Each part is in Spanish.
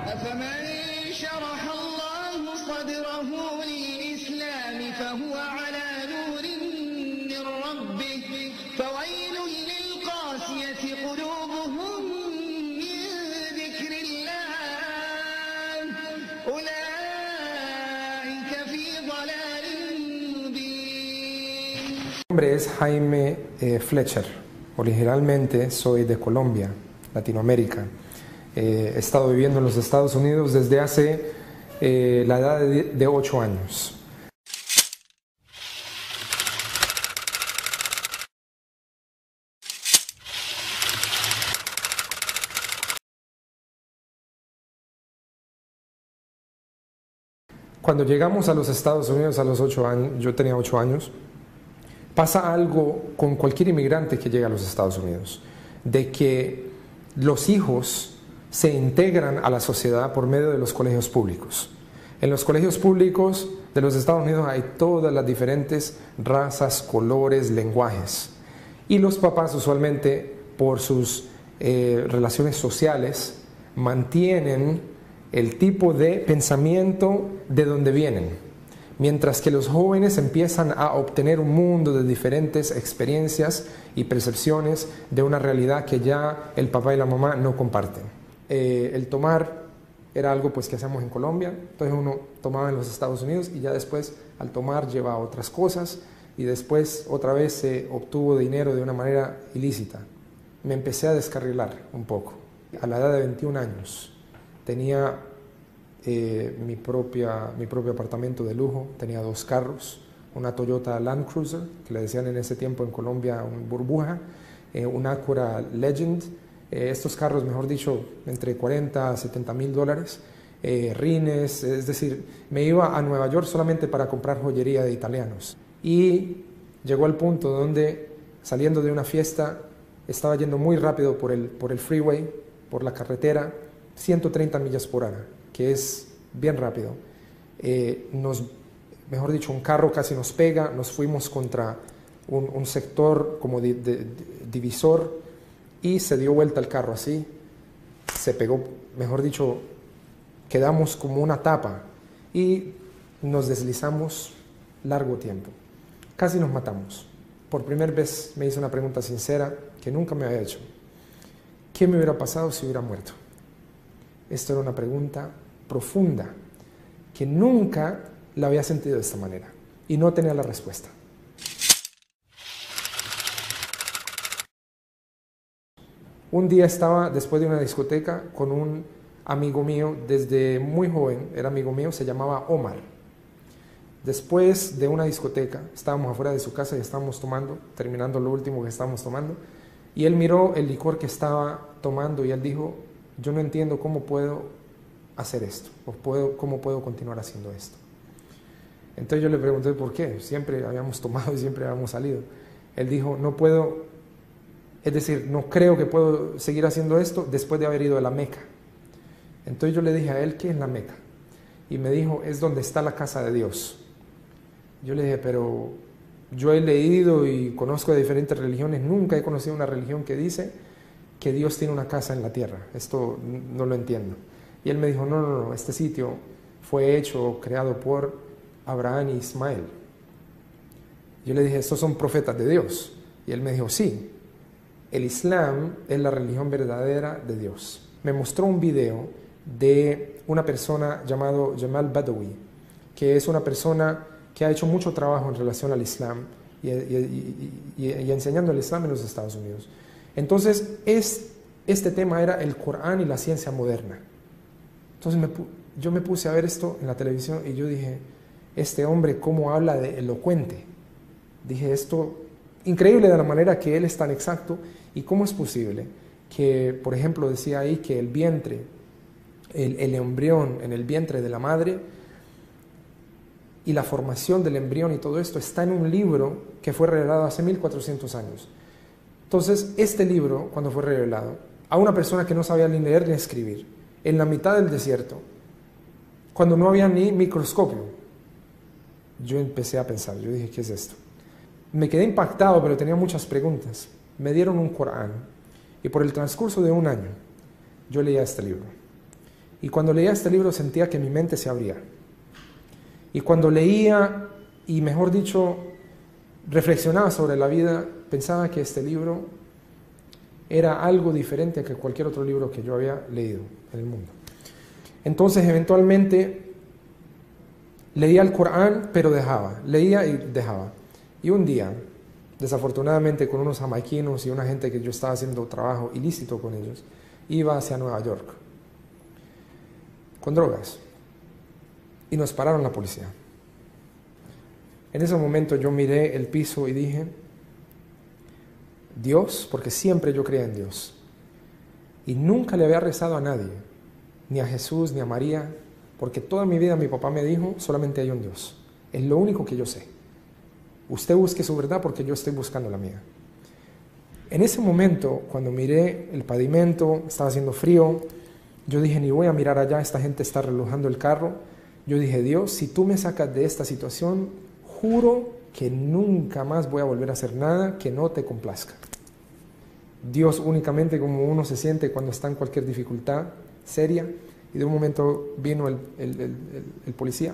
أفمن شرح الله صدره للإسلام فهو على نور من ربه فويل للقاسية قلوبهم من ذكر الله أولئك في ضلال مبين. Mi nombre es Jaime Fletcher. Originalmente soy de Colombia, Latinoamérica. He estado viviendo en los Estados Unidos desde hace la edad de 8 años. Cuando llegamos a los Estados Unidos a los 8 años, yo tenía 8 años, pasa algo con cualquier inmigrante que llega a los Estados Unidos, de que los hijos se integran a la sociedad por medio de los colegios públicos. En los colegios públicos de los Estados Unidos hay todas las diferentes razas, colores, lenguajes. Y los papás usualmente, por sus relaciones sociales, mantienen el tipo de pensamiento de donde vienen. Mientras que los jóvenes empiezan a obtener un mundo de diferentes experiencias y percepciones de una realidad que ya el papá y la mamá no comparten. El tomar era algo pues que hacíamos en Colombia, entonces uno tomaba en los Estados Unidos y ya después al tomar llevaba otras cosas y después otra vez se obtuvo dinero de una manera ilícita. Me empecé a descarrilar un poco. A la edad de 21 años tenía mi propio apartamento de lujo, tenía 2 carros, una Toyota Land Cruiser, que le decían en ese tiempo en Colombia un burbuja, un Acura Legend, estos carros, mejor dicho, entre 40 a 70 mil dólares, rines, es decir, me iba a Nueva York solamente para comprar joyería de italianos. Y llegó al punto donde, saliendo de una fiesta, estaba yendo muy rápido por el freeway, por la carretera, 130 millas por hora, que es bien rápido. Mejor dicho, un carro casi nos pega, nos fuimos contra un sector como divisor y se dio vuelta el carro así, se pegó, mejor dicho, quedamos como una tapa y nos deslizamos largo tiempo. Casi nos matamos. Por primera vez me hice una pregunta sincera que nunca me había hecho. ¿Qué me hubiera pasado si hubiera muerto? Esto era una pregunta profunda que nunca la había sentido de esta manera y no tenía la respuesta. Un día estaba después de una discoteca con un amigo mío desde muy joven, era amigo mío, se llamaba Omar. Después de una discoteca, estábamos afuera de su casa y estábamos tomando, terminando lo último que estábamos tomando, y él miró el licor que estaba tomando y él dijo: yo no entiendo cómo puedo hacer esto, o cómo puedo continuar haciendo esto. Entonces yo le pregunté por qué, siempre habíamos tomado y siempre habíamos salido. Él dijo: no puedo, es decir, no creo que puedo seguir haciendo esto después de haber ido a la Meca. Entonces yo le dije a él: ¿qué es la Meca? Y me dijo: es donde está la casa de Dios. Yo le dije: pero yo he leído y conozco de diferentes religiones, nunca he conocido una religión que dice que Dios tiene una casa en la tierra, esto no lo entiendo. Y él me dijo: no, este sitio fue hecho, creado por Abraham y Ismael. Yo le dije: estos son profetas de Dios. Y él me dijo: sí, el Islam es la religión verdadera de Dios. Me mostró un video de una persona llamado Jamal Badawi, que es una persona que ha hecho mucho trabajo en relación al Islam y enseñando el Islam en los Estados Unidos. Entonces, este tema era el Corán y la ciencia moderna. Entonces yo me puse a ver esto en la televisión y yo dije: este hombre cómo habla de elocuente. Dije: esto, increíble de la manera que él es tan exacto, y cómo es posible que, por ejemplo, decía ahí que el vientre, el embrión en el vientre de la madre y la formación del embrión y todo esto está en un libro que fue revelado hace 1400 años. Entonces, este libro, cuando fue revelado a una persona que no sabía ni leer ni escribir, en la mitad del desierto, cuando no había ni microscopio, yo empecé a pensar, yo dije: ¿qué es esto? Me quedé impactado, pero tenía muchas preguntas. Me dieron un Corán y por el transcurso de un año yo leía este libro. Y cuando leía este libro sentía que mi mente se abría. Y cuando leía, y mejor dicho, reflexionaba sobre la vida, pensaba que este libro era algo diferente a que cualquier otro libro que yo había leído en el mundo. Entonces, eventualmente, leía el Corán, pero dejaba. Leía y dejaba. Y un día, desafortunadamente, con unos jamaiquinos y una gente que yo estaba haciendo trabajo ilícito con ellos, iba hacia Nueva York con drogas y nos pararon la policía. En ese momento yo miré el piso y dije, Dios, porque siempre yo creía en Dios y nunca le había rezado a nadie, ni a Jesús ni a María, porque toda mi vida mi papá me dijo, solamente hay un Dios, es lo único que yo sé. Usted busque su verdad porque yo estoy buscando la mía. En ese momento, cuando miré el pavimento, estaba haciendo frío, yo dije, ni voy a mirar allá, esta gente está relojando el carro. Yo dije, Dios, si tú me sacas de esta situación, juro que nunca más voy a volver a hacer nada que no te complazca. Dios únicamente como uno se siente cuando está en cualquier dificultad seria, y de un momento vino el policía,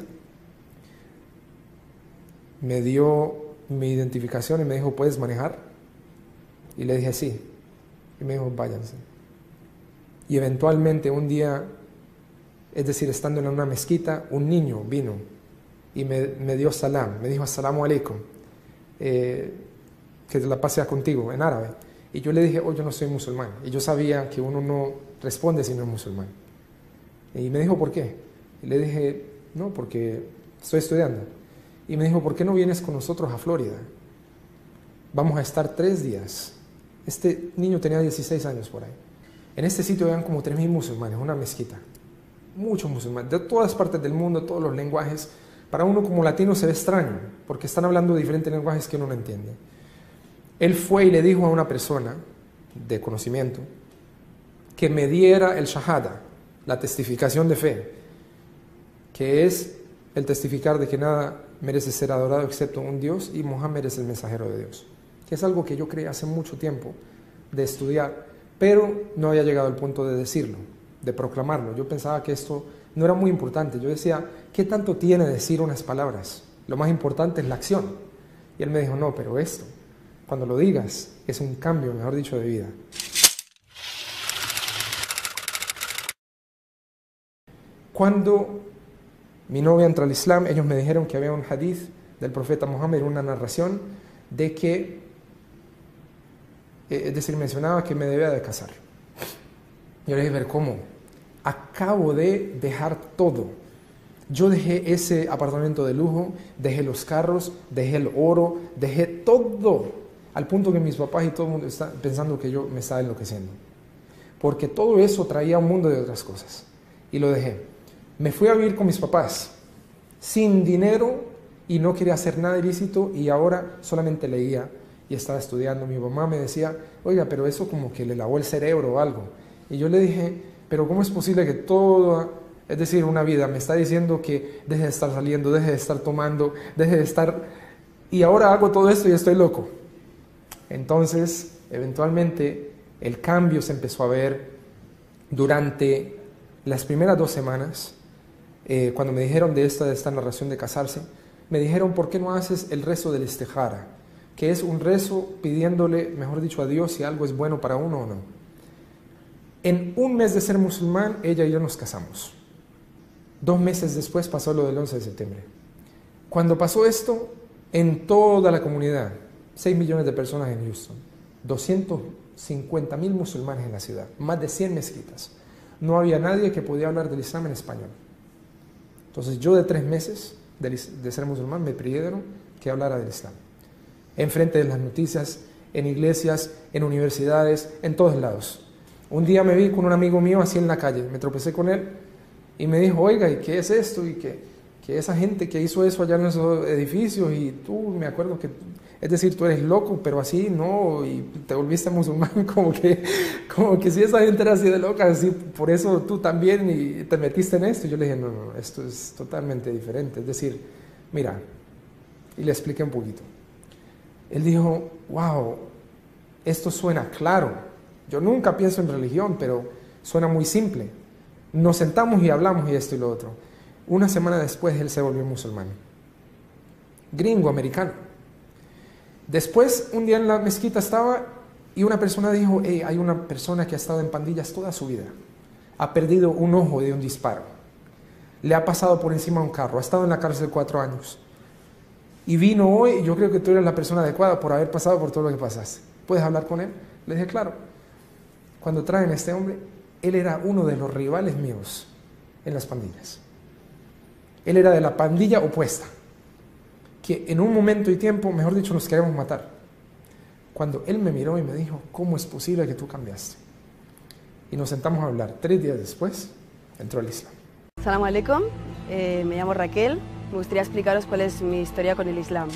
me dio mi identificación y me dijo, ¿puedes manejar? Y le dije, sí. Y me dijo, váyanse. Y eventualmente un día, es decir, estando en una mezquita, un niño vino y me dio salam, me dijo, assalamu alaikum, que la paz sea contigo, en árabe. Y yo le dije, yo no soy musulmán. Y yo sabía que uno no responde si no es musulmán. Y me dijo, ¿por qué? Y le dije, no, porque estoy estudiando. Y me dijo, ¿por qué no vienes con nosotros a Florida? Vamos a estar 3 días. Este niño tenía 16 años por ahí. En este sitio habían como 3.000 musulmanes, una mezquita. Muchos musulmanes, de todas partes del mundo, todos los lenguajes. Para uno como latino se ve extraño, porque están hablando de diferentes lenguajes que uno no entiende. Él fue y le dijo a una persona de conocimiento que me diera el shahada, la testificación de fe, que es el testificar de que nada merece ser adorado excepto un Dios y Mohammed es el mensajero de Dios, que es algo que yo creí hace mucho tiempo de estudiar, pero no había llegado al punto de decirlo, de proclamarlo. Yo pensaba que esto no era muy importante. Yo decía, ¿qué tanto tiene decir unas palabras? Lo más importante es la acción. Y él me dijo, no, pero esto, cuando lo digas, es un cambio, mejor dicho, de vida. Cuando mi novia entró al Islam, ellos me dijeron que había un hadith del profeta Muhammad, una narración de que, es decir, mencionaba que me debía de casar. Yo le dije, pero ¿cómo? Acabo de dejar todo. Yo dejé ese apartamento de lujo, dejé los carros, dejé el oro, dejé todo, al punto que mis papás y todo el mundo está pensando que yo me estaba enloqueciendo. Porque todo eso traía un mundo de otras cosas. Y lo dejé. Me fui a vivir con mis papás, sin dinero, y no quería hacer nada ilícito, y ahora solamente leía y estaba estudiando. Mi mamá me decía, oiga, pero eso como que le lavó el cerebro o algo. Y yo le dije, pero ¿cómo es posible que todo, es decir, una vida me está diciendo que deje de estar saliendo, deje de estar tomando, deje de estar, y ahora hago todo esto y estoy loco? Entonces, eventualmente, el cambio se empezó a ver durante las primeras 2 semanas, cuando me dijeron de esta narración de casarse. Me dijeron, ¿por qué no haces el rezo del istijara? Que es un rezo pidiéndole, mejor dicho, a Dios si algo es bueno para uno o no. En un mes de ser musulmán, ella y yo nos casamos. 2 meses después pasó lo del 11 de septiembre. Cuando pasó esto, en toda la comunidad, 6 millones de personas en Houston, 250.000 musulmanes en la ciudad, más de 100 mezquitas. No había nadie que podía hablar del Islam en español. Entonces yo de 3 meses de ser musulmán me pidieron que hablara del Islam. Enfrente de las noticias, en iglesias, en universidades, en todos lados. Un día me vi con un amigo mío así en la calle, me tropecé con él y me dijo, oiga, ¿y qué es esto? Y que esa gente que hizo eso allá en esos edificios, y tú, me acuerdo que, es decir, tú eres loco, pero así no, y te volviste musulmán, como que si esa gente era así de loca, así, por eso tú también y te metiste en esto. Y yo le dije, no, esto es totalmente diferente, es decir, mira, y le expliqué un poquito. Él dijo, wow, esto suena claro. Yo nunca pienso en religión, pero suena muy simple. Nos sentamos y hablamos y esto y lo otro. Una semana después él se volvió musulmán. Gringo, americano. Después, un día en la mezquita estaba y una persona dijo, hey, hay una persona que ha estado en pandillas toda su vida. Ha perdido un ojo de un disparo. Le ha pasado por encima de un carro. Ha estado en la cárcel 4 años. Y vino hoy, y yo creo que tú eres la persona adecuada por haber pasado por todo lo que pasaste. ¿Puedes hablar con él? Le dije, claro. Cuando traen a este hombre, él era uno de los rivales míos en las pandillas. Él era de la pandilla opuesta, que en un momento y tiempo, mejor dicho, nos queríamos matar. Cuando él me miró y me dijo, ¿cómo es posible que tú cambiaste? Y nos sentamos a hablar. 3 días después, entró al Islam. Salam alaikum, me llamo Raquel. Me gustaría explicaros cuál es mi historia con el Islam.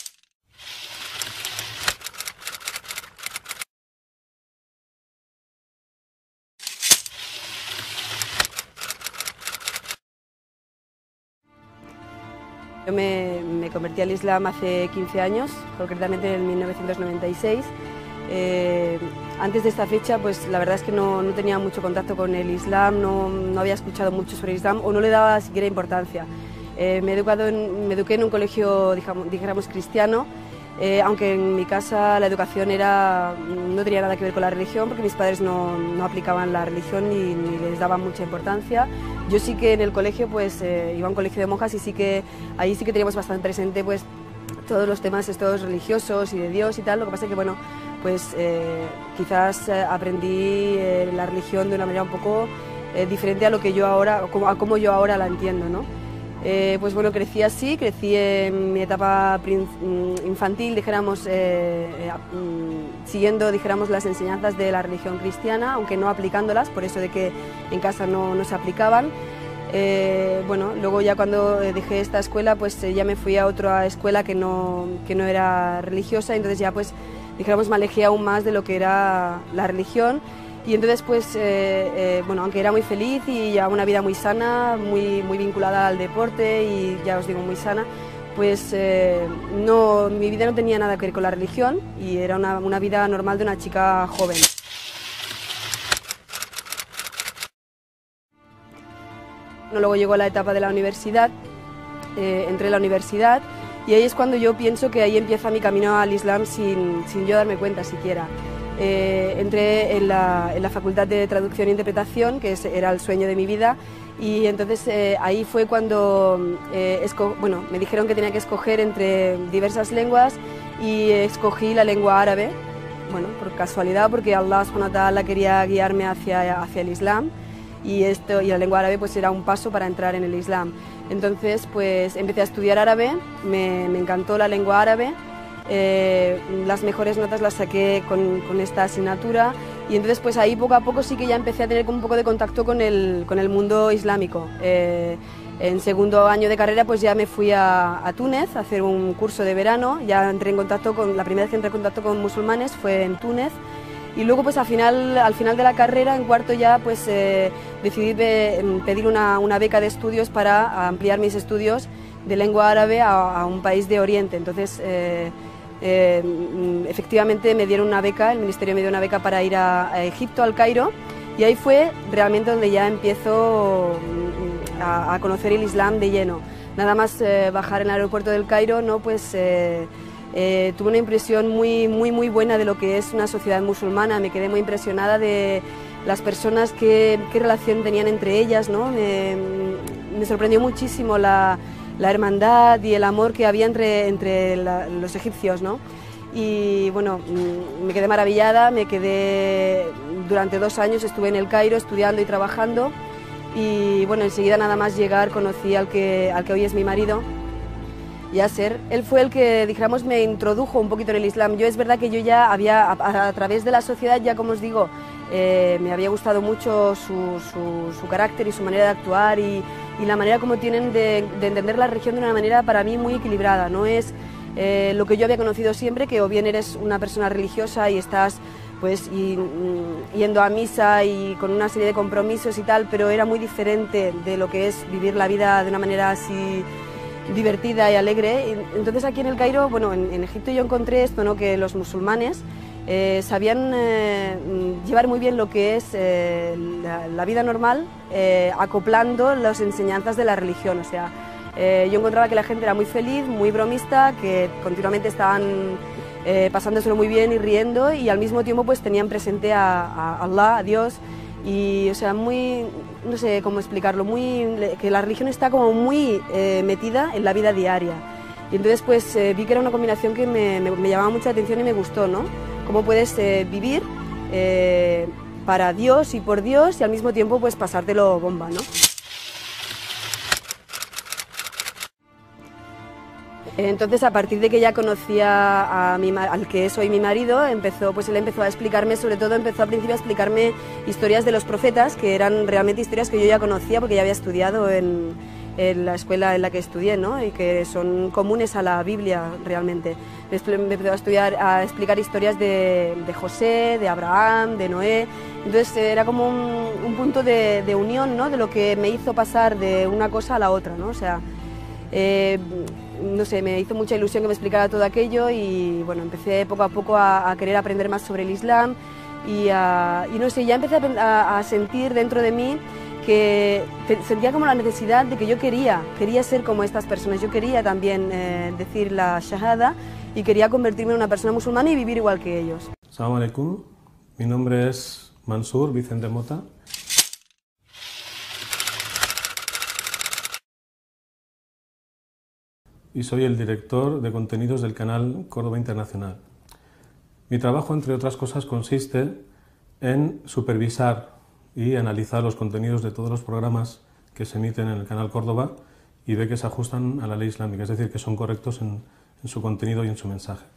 Yo me convertí al Islam hace 15 años, concretamente en 1996. Antes de esta fecha, pues la verdad es que no tenía mucho contacto con el Islam, no había escuchado mucho sobre el Islam o no le daba siquiera importancia. Me eduqué en un colegio, dijéramos, cristiano, aunque en mi casa la educación no tenía nada que ver con la religión, porque mis padres no aplicaban la religión ni les daban mucha importancia. Yo sí que en el colegio, pues iba a un colegio de monjas y ahí sí que teníamos bastante presente pues todos los temas estos religiosos y de Dios y tal. Lo que pasa es que, bueno, pues quizás aprendí la religión de una manera un poco diferente a lo que yo ahora, a cómo yo ahora la entiendo, ¿no? Pues bueno, crecí así, crecí en mi etapa infantil, dijéramos, siguiendo, dijéramos, las enseñanzas de la religión cristiana, aunque no aplicándolas, por eso de que en casa no se aplicaban. Bueno, luego ya cuando dejé esta escuela, pues ya me fui a otra escuela que no era religiosa, entonces ya pues, dijéramos, me alejé aún más de lo que era la religión. Y entonces, pues, bueno, aunque era muy feliz y llevaba una vida muy sana, muy vinculada al deporte y ya os digo, muy sana, pues mi vida no tenía nada que ver con la religión y era una vida normal de una chica joven. Luego llegó la etapa de la universidad, entré en la universidad y ahí es cuando yo pienso que ahí empieza mi camino al Islam sin yo darme cuenta siquiera. Entré en la Facultad de Traducción e Interpretación, que era el sueño de mi vida, y entonces ahí fue cuando bueno, me dijeron que tenía que escoger entre diversas lenguas y escogí la lengua árabe, bueno, por casualidad, porque Allah subhanahu wa ta'ala quería guiarme hacia el Islam y la lengua árabe pues era un paso para entrar en el Islam. Entonces pues empecé a estudiar árabe, me encantó la lengua árabe. Las mejores notas las saqué con esta asignatura y entonces pues ahí poco a poco sí que ya empecé a tener un poco de contacto con el mundo islámico. En segundo año de carrera pues ya me fui a Túnez a hacer un curso de verano, ya entré en contacto la primera vez que entré en contacto con musulmanes fue en Túnez y luego pues al final de la carrera, en cuarto ya, pues decidí pedir una beca de estudios para ampliar mis estudios de lengua árabe a un país de Oriente. Entonces efectivamente me dieron una beca, el ministerio me dio una beca para ir a Egipto, al Cairo, y ahí fue realmente donde ya empiezo a conocer el Islam de lleno. Nada más bajar en el aeropuerto del Cairo, ¿no? Pues tuve una impresión muy buena de lo que es una sociedad musulmana. Me quedé muy impresionada de las personas, qué relación tenían entre ellas, ¿no? Me sorprendió muchísimo la hermandad y el amor que había entre los egipcios, ¿no? Y bueno, me quedé maravillada, durante 2 años estuve en el Cairo estudiando y trabajando y bueno, enseguida nada más llegar conocí al que hoy es mi marido, Yasser. Él fue el que, dijéramos, me introdujo un poquito en el Islam. Yo es verdad que yo ya había, a través de la sociedad, ya como os digo, me había gustado mucho su carácter y su manera de actuar y la manera como tienen de entender la religión de una manera para mí muy equilibrada. No es lo que yo había conocido siempre, que o bien eres una persona religiosa y estás pues yendo a misa y con una serie de compromisos y tal, pero era muy diferente de lo que es vivir la vida de una manera así divertida y alegre. Entonces aquí en el Cairo, bueno, en Egipto yo encontré esto, ¿no? Que los musulmanes sabían llevar muy bien lo que es la vida normal, acoplando las enseñanzas de la religión. O sea, yo encontraba que la gente era muy feliz, muy bromista, que continuamente estaban pasándoselo muy bien y riendo, y al mismo tiempo pues tenían presente a Allah, a Dios, y o sea, muy, no sé cómo explicarlo, que la religión está como muy metida en la vida diaria. Y entonces pues vi que era una combinación que me llamaba mucho la atención y me gustó, ¿no? Cómo puedes vivir para Dios y por Dios y al mismo tiempo pues pasártelo bomba, ¿no? Entonces, a partir de que ya conocía al que es hoy mi marido, él empezó a explicarme, sobre todo empezó al principio a explicarme historias de los profetas, que eran realmente historias que yo ya conocía porque ya había estudiado en la escuela en la que estudié, ¿no? Y que son comunes a la Biblia realmente. Me empezó a explicar historias de José, de Abraham, de Noé. Entonces era como un punto de unión, ¿no? De lo que me hizo pasar de una cosa a la otra, ¿no? O sea, no sé, me hizo mucha ilusión que me explicara todo aquello y bueno, empecé poco a poco a querer aprender más sobre el Islam y no sé, ya empecé a sentir dentro de mí que sentía como la necesidad de que yo quería ser como estas personas, yo quería también decir la Shahada y quería convertirme en una persona musulmana y vivir igual que ellos. Assalamu alaikum, mi nombre es Mansur Vicente Mota. Y soy el director de contenidos del canal Córdoba Internacional. Mi trabajo, entre otras cosas, consiste en supervisar y analizar los contenidos de todos los programas que se emiten en el canal Córdoba y ver que se ajustan a la ley islámica, es decir, que son correctos en su contenido y en su mensaje.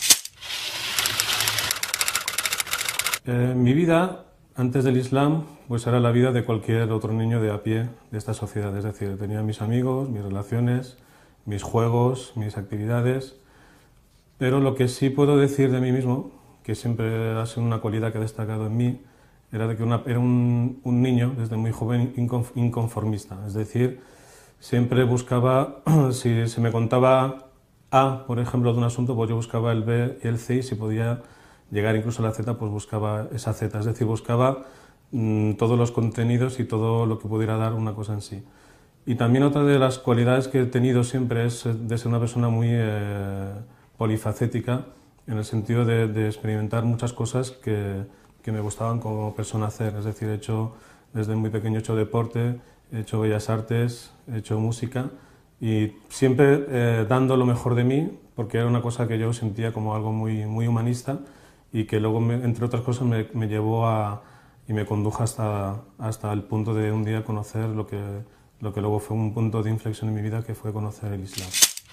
Mi vida antes del Islam pues era la vida de cualquier otro niño de a pie de esta sociedad, es decir, tenía mis amigos, mis relaciones, mis juegos, mis actividades, pero lo que sí puedo decir de mí mismo, que siempre ha sido una cualidad que ha destacado en mí, era de que era un niño desde muy joven inconformista, es decir, siempre buscaba, si se me contaba A, por ejemplo, de un asunto, pues yo buscaba el B y el C, y si podía llegar incluso a la Z, pues buscaba esa Z, es decir, buscaba todos los contenidos y todo lo que pudiera dar una cosa en sí. Y también otra de las cualidades que he tenido siempre es de ser una persona muy polifacética, en el sentido de experimentar muchas cosas que me gustaban como persona hacer. Es decir, desde muy pequeño he hecho deporte, he hecho bellas artes, he hecho música y siempre dando lo mejor de mí, porque era una cosa que yo sentía como algo muy, muy humanista y que luego, entre otras cosas, me llevó y me condujo hasta el punto de un día conocer lo que luego fue un punto de inflexión en mi vida, que fue conocer el Islam.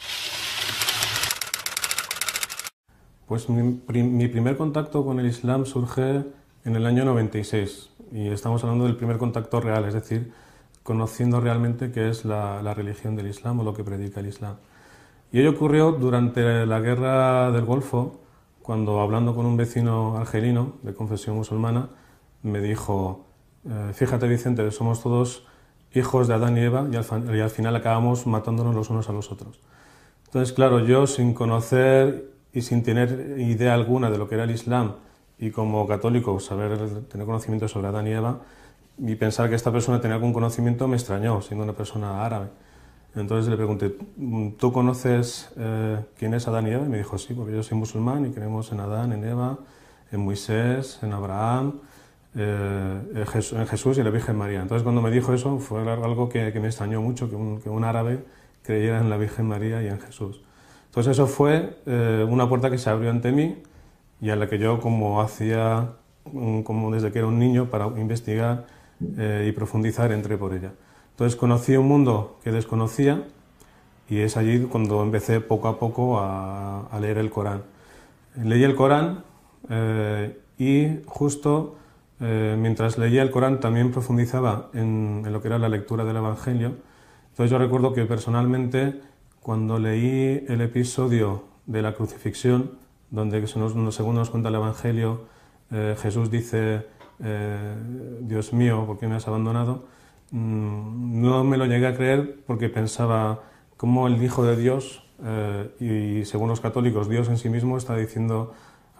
Pues mi primer contacto con el Islam surge en el año 96 y estamos hablando del primer contacto real, es decir, conociendo realmente qué es la religión del Islam o lo que predica el Islam. Y ello ocurrió durante la guerra del Golfo, cuando hablando con un vecino argelino de confesión musulmana, me dijo, fíjate Vicente, somos todos hijos de Adán y Eva y al final acabamos matándonos los unos a los otros. Entonces, claro, yo sin conocer y sin tener idea alguna de lo que era el Islam y como católico tener conocimiento sobre Adán y Eva y pensar que esta persona tenía algún conocimiento me extrañó, siendo una persona árabe. Entonces le pregunté, ¿tú conoces quién es Adán y Eva? Y me dijo, sí, porque yo soy musulmán y creemos en Adán, en Eva, en Moisés, en Abraham, en Jesús y en la Virgen María. Entonces cuando me dijo eso fue algo que me extrañó mucho, que un árabe creyera en la Virgen María y en Jesús. Entonces eso fue una puerta que se abrió ante mí y a la que yo como desde que era un niño para investigar y profundizar entré por ella. Entonces conocí un mundo que desconocía y es allí cuando empecé poco a poco a leer el Corán. Leí el Corán y justo mientras leía el Corán también profundizaba en lo que era la lectura del Evangelio. Entonces yo recuerdo que personalmente cuando leí el episodio de la crucifixión, donde según nos cuenta el Evangelio, Jesús dice, Dios mío, ¿por qué me has abandonado? No me lo llegué a creer porque pensaba cómo el Hijo de Dios, y según los católicos, Dios en sí mismo está diciendo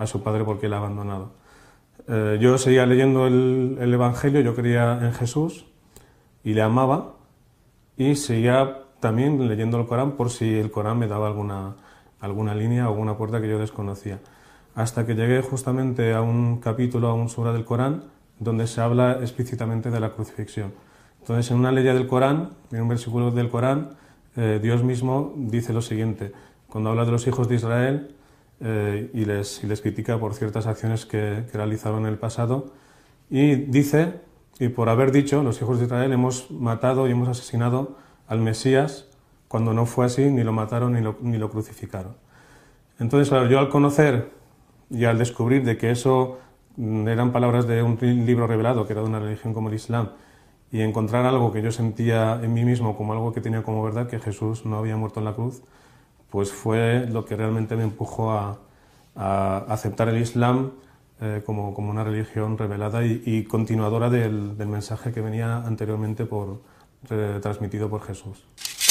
a su padre porque él ha abandonado. Yo seguía leyendo el Evangelio, yo creía en Jesús y le amaba, y seguía también leyendo el Corán por si el Corán me daba alguna línea o alguna puerta que yo desconocía. Hasta que llegué justamente a un capítulo, a un sura del Corán, donde se habla explícitamente de la crucifixión. Entonces, en una ley del Corán, en un versículo del Corán, Dios mismo dice lo siguiente, cuando habla de los hijos de Israel y les critica por ciertas acciones que realizaron en el pasado, y dice, y por haber dicho, los hijos de Israel hemos matado y hemos asesinado al Mesías, cuando no fue así, ni lo mataron ni lo crucificaron. Entonces, claro, yo al conocer y al descubrir de que eso eran palabras de un libro revelado, que era de una religión como el Islam, y encontrar algo que yo sentía en mí mismo como algo que tenía como verdad, que Jesús no había muerto en la cruz, pues fue lo que realmente me empujó a aceptar el Islam como una religión revelada y continuadora del mensaje que venía anteriormente transmitido por Jesús.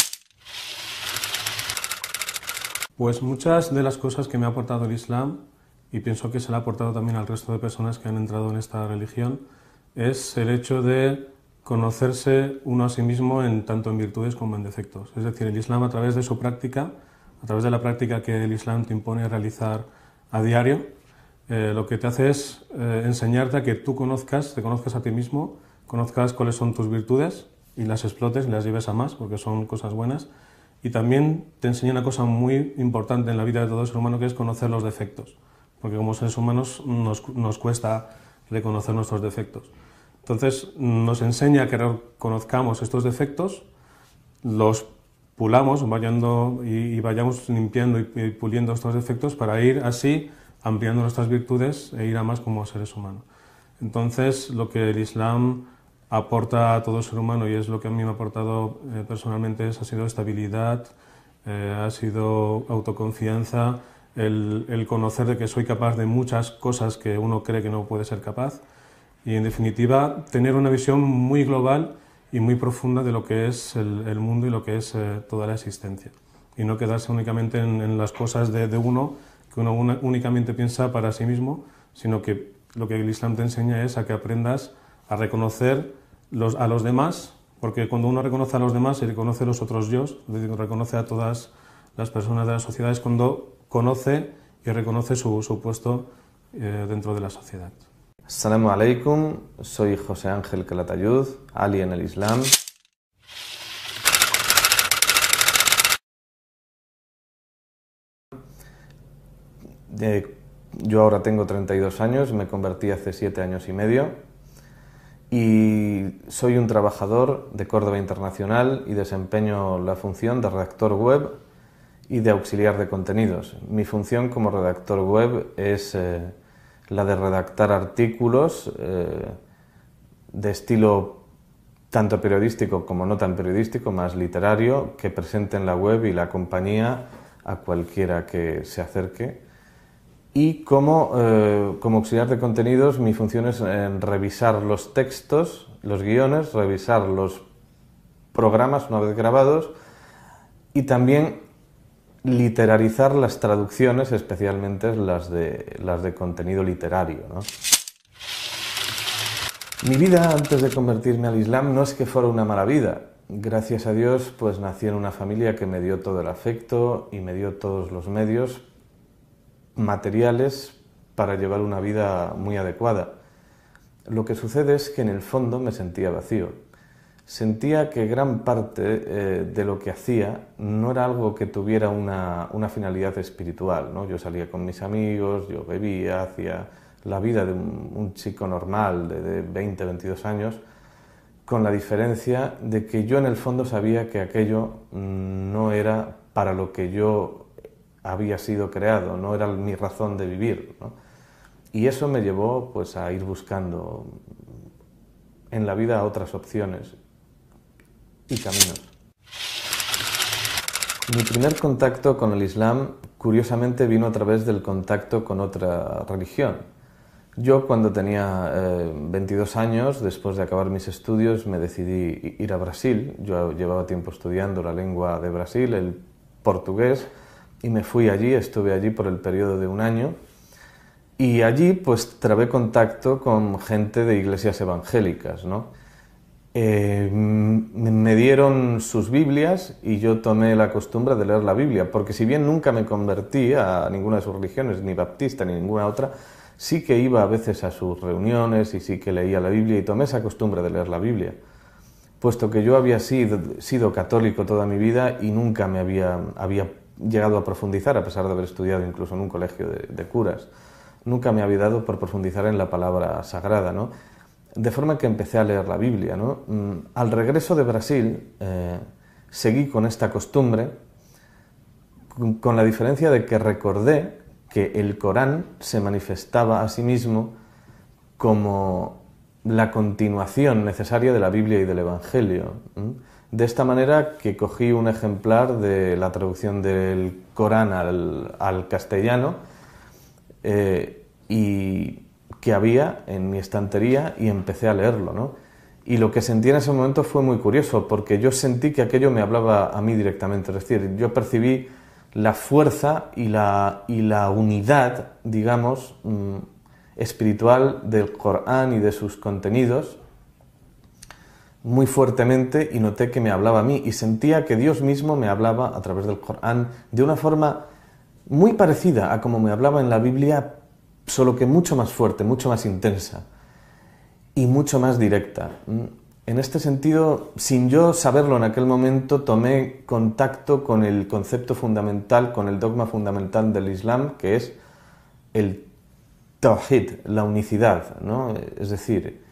Pues muchas de las cosas que me ha aportado el Islam, y pienso que se le ha aportado también al resto de personas que han entrado en esta religión, es el hecho de conocerse uno a sí mismo tanto en virtudes como en defectos. Es decir, el Islam, a través de su práctica, a través de la práctica que el Islam te impone realizar a diario, lo que te hace es enseñarte a que tú te conozcas a ti mismo, conozcas cuáles son tus virtudes y las explotes y las lleves a más, porque son cosas buenas. Y también te enseña una cosa muy importante en la vida de todo ser humano, que es conocer los defectos, porque como seres humanos nos cuesta reconocer nuestros defectos. Entonces nos enseña que conozcamos estos defectos, los pulamos y vayamos limpiando y puliendo estos defectos para ir así ampliando nuestras virtudes e ir a más como seres humanos. Entonces, lo que el Islam aporta a todo ser humano, y es lo que a mí me ha aportado personalmente, ha sido estabilidad, ha sido autoconfianza, el conocer de que soy capaz de muchas cosas que uno cree que no puede ser capaz, y en definitiva tener una visión muy global y muy profunda de lo que es el mundo y lo que es toda la existencia, y no quedarse únicamente en las cosas de uno, que uno únicamente piensa para sí mismo, sino que lo que el Islam te enseña es a que aprendas a reconocer a los demás, porque cuando uno reconoce a los demás y reconoce a los otros yo, es decir, reconoce a todas las personas de la sociedad, es cuando conoce y reconoce su puesto dentro de la sociedad. Assalamu alaikum, soy José Ángel Calatayud, Ali en el Islam. Yo ahora tengo 32 años, me convertí hace 7 años y medio y soy un trabajador de Córdoba Internacional y desempeño la función de redactor web y de auxiliar de contenidos. Mi función como redactor web es la de redactar artículos de estilo tanto periodístico como no tan periodístico, más literario, que presenten la web y la compañía a cualquiera que se acerque. Y como auxiliar de contenidos, mi función es revisar los textos, los guiones, revisar los programas una vez grabados y también literarizar las traducciones, especialmente las de contenido literario, ¿no? Mi vida antes de convertirme al Islam no es que fuera una mala vida. Gracias a Dios, pues nací en una familia que me dio todo el afecto y me dio todos los medios materiales para llevar una vida muy adecuada. Lo que sucede es que en el fondo me sentía vacío. Sentía que gran parte de lo que hacía no era algo que tuviera una finalidad espiritual, ¿no? Yo salía con mis amigos, yo bebía, hacía la vida de un chico normal de 20, 22 años, con la diferencia de que yo en el fondo sabía que aquello no era para lo que yo había sido creado, no era mi razón de vivir, ¿no? Y eso me llevó pues a ir buscando en la vida otras opciones y caminos. Mi primer contacto con el Islam, curiosamente, vino a través del contacto con otra religión. Yo, cuando tenía 22 años, después de acabar mis estudios, me decidí ir a Brasil. Yo llevaba tiempo estudiando la lengua de Brasil, el portugués, y me fui allí, estuve allí por el periodo de un año. Y allí pues trabé contacto con gente de iglesias evangélicas, ¿no? Me dieron sus Biblias y yo tomé la costumbre de leer la Biblia, porque si bien nunca me convertí a ninguna de sus religiones, ni baptista ni ninguna otra, sí que iba a veces a sus reuniones y sí que leía la Biblia y tomé esa costumbre de leer la Biblia, puesto que yo había sido católico toda mi vida y nunca me había llegado a profundizar, a pesar de haber estudiado incluso en un colegio de curas, nunca me había dado por profundizar en la palabra sagrada, ¿no? De forma que empecé a leer la Biblia, ¿no? Al regreso de Brasil seguí con esta costumbre, con la diferencia de que recordé que el Corán se manifestaba a sí mismo como la continuación necesaria de la Biblia y del Evangelio. De esta manera que cogí un ejemplar de la traducción del Corán al castellano y que había en mi estantería y empecé a leerlo, ¿no? Y lo que sentí en ese momento fue muy curioso, porque yo sentí que aquello me hablaba a mí directamente, es decir, yo percibí la fuerza y la unidad, digamos, espiritual del Corán y de sus contenidos muy fuertemente, y noté que me hablaba a mí y sentía que Dios mismo me hablaba a través del Corán de una forma muy parecida a como me hablaba en la Biblia, solo que mucho más fuerte, mucho más intensa y mucho más directa. En este sentido, sin yo saberlo en aquel momento, tomé contacto con el concepto fundamental, con el dogma fundamental del Islam, que es el Tawhid, la unicidad, ¿no? Es decir,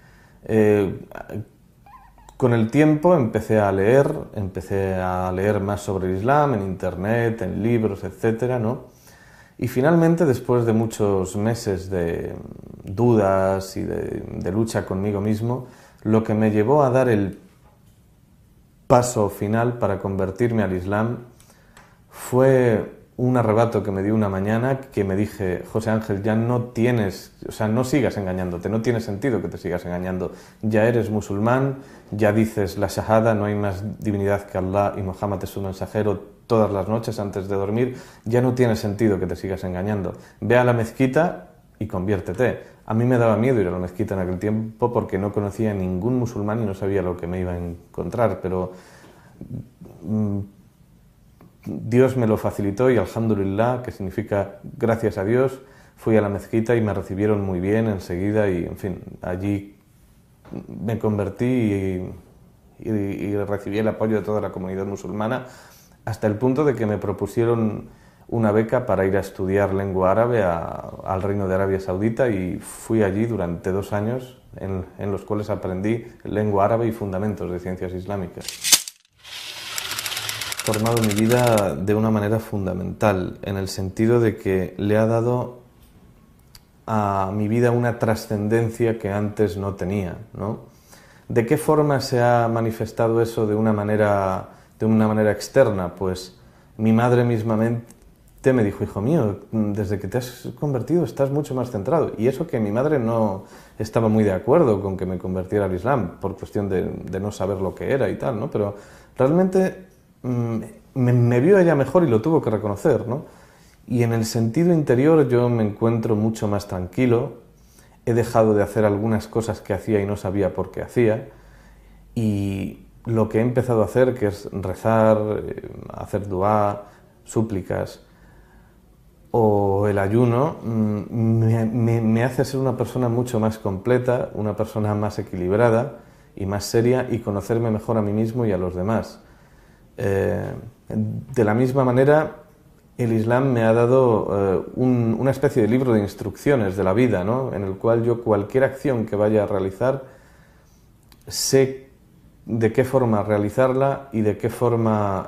con el tiempo empecé a leer más sobre el Islam en internet, en libros, etcétera, ¿no? Y finalmente, después de muchos meses de dudas y de lucha conmigo mismo, lo que me llevó a dar el paso final para convertirme al Islam fue un arrebato que me dio una mañana, que me dije: José Ángel, ya no no sigas engañándote, no tiene sentido que te sigas engañando, ya eres musulmán, ya dices la shahada, no hay más divinidad que Allah y Muhammad es su mensajero, todas las noches antes de dormir, ya no tiene sentido que te sigas engañando. Ve a la mezquita y conviértete. A mí me daba miedo ir a la mezquita en aquel tiempo porque no conocía a ningún musulmán y no sabía lo que me iba a encontrar, pero Dios me lo facilitó y alhamdulillah, que significa gracias a Dios, fui a la mezquita y me recibieron muy bien enseguida y, en fin, allí me convertí y recibí el apoyo de toda la comunidad musulmana, hasta el punto de que me propusieron una beca para ir a estudiar lengua árabe al Reino de Arabia Saudita, y fui allí durante 2 años en los cuales aprendí lengua árabe y fundamentos de ciencias islámicas. He formado mi vida de una manera fundamental, en el sentido de que le ha dado a mi vida una trascendencia que antes no tenía, ¿no? ¿De qué forma se ha manifestado eso de una manera externa? Pues mi madre mismamente me dijo: hijo mío, desde que te has convertido estás mucho más centrado. Y eso que mi madre no estaba muy de acuerdo con que me convirtiera al Islam, por cuestión de no saber lo que era y tal, ¿no? Pero realmente me vio ella mejor y lo tuvo que reconocer, ¿no? Y en el sentido interior yo me encuentro mucho más tranquilo, he dejado de hacer algunas cosas que hacía y no sabía por qué hacía, y lo que he empezado a hacer, que es rezar, hacer dua, súplicas o el ayuno, me hace ser una persona mucho más completa, una persona más equilibrada y más seria, y conocerme mejor a mí mismo y a los demás. De la misma manera, el Islam me ha dado una especie de libro de instrucciones de la vida, ¿no? En el cual yo, cualquier acción que vaya a realizar, sé de qué forma realizarla y de qué forma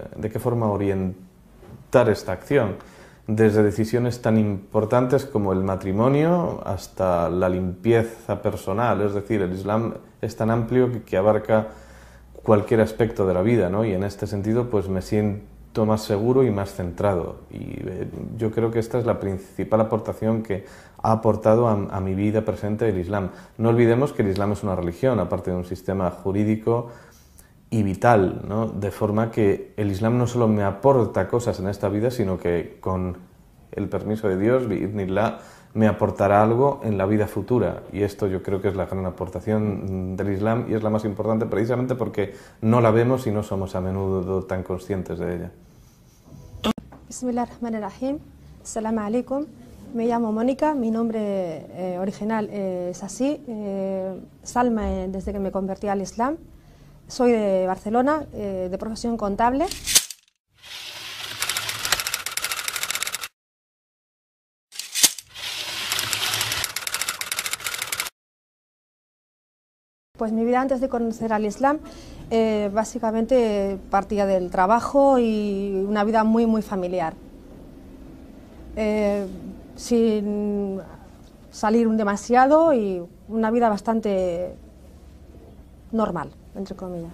orientar esta acción, desde decisiones tan importantes como el matrimonio hasta la limpieza personal. Es decir, el Islam es tan amplio que abarca cualquier aspecto de la vida, ¿no? Y en este sentido pues me siento más seguro y más centrado, y yo creo que esta es la principal aportación que ha aportado a mi vida presente el Islam. No olvidemos que el Islam es una religión, aparte de un sistema jurídico y vital, ¿no? De forma que el Islam no solo me aporta cosas en esta vida, sino que con el permiso de Dios, bi'idhnillah, me aportará algo en la vida futura. Y esto yo creo que es la gran aportación del Islam y es la más importante precisamente porque no la vemos y no somos a menudo tan conscientes de ella. Bismillahirrahmanirrahim. Assalamu alaikum. Me llamo Mónica, mi nombre original es así, Salma desde que me convertí al Islam. Soy de Barcelona, de profesión contable. Pues mi vida antes de conocer al Islam básicamente partía del trabajo y una vida muy familiar. Sin salir demasiado y una vida bastante normal, entre comillas.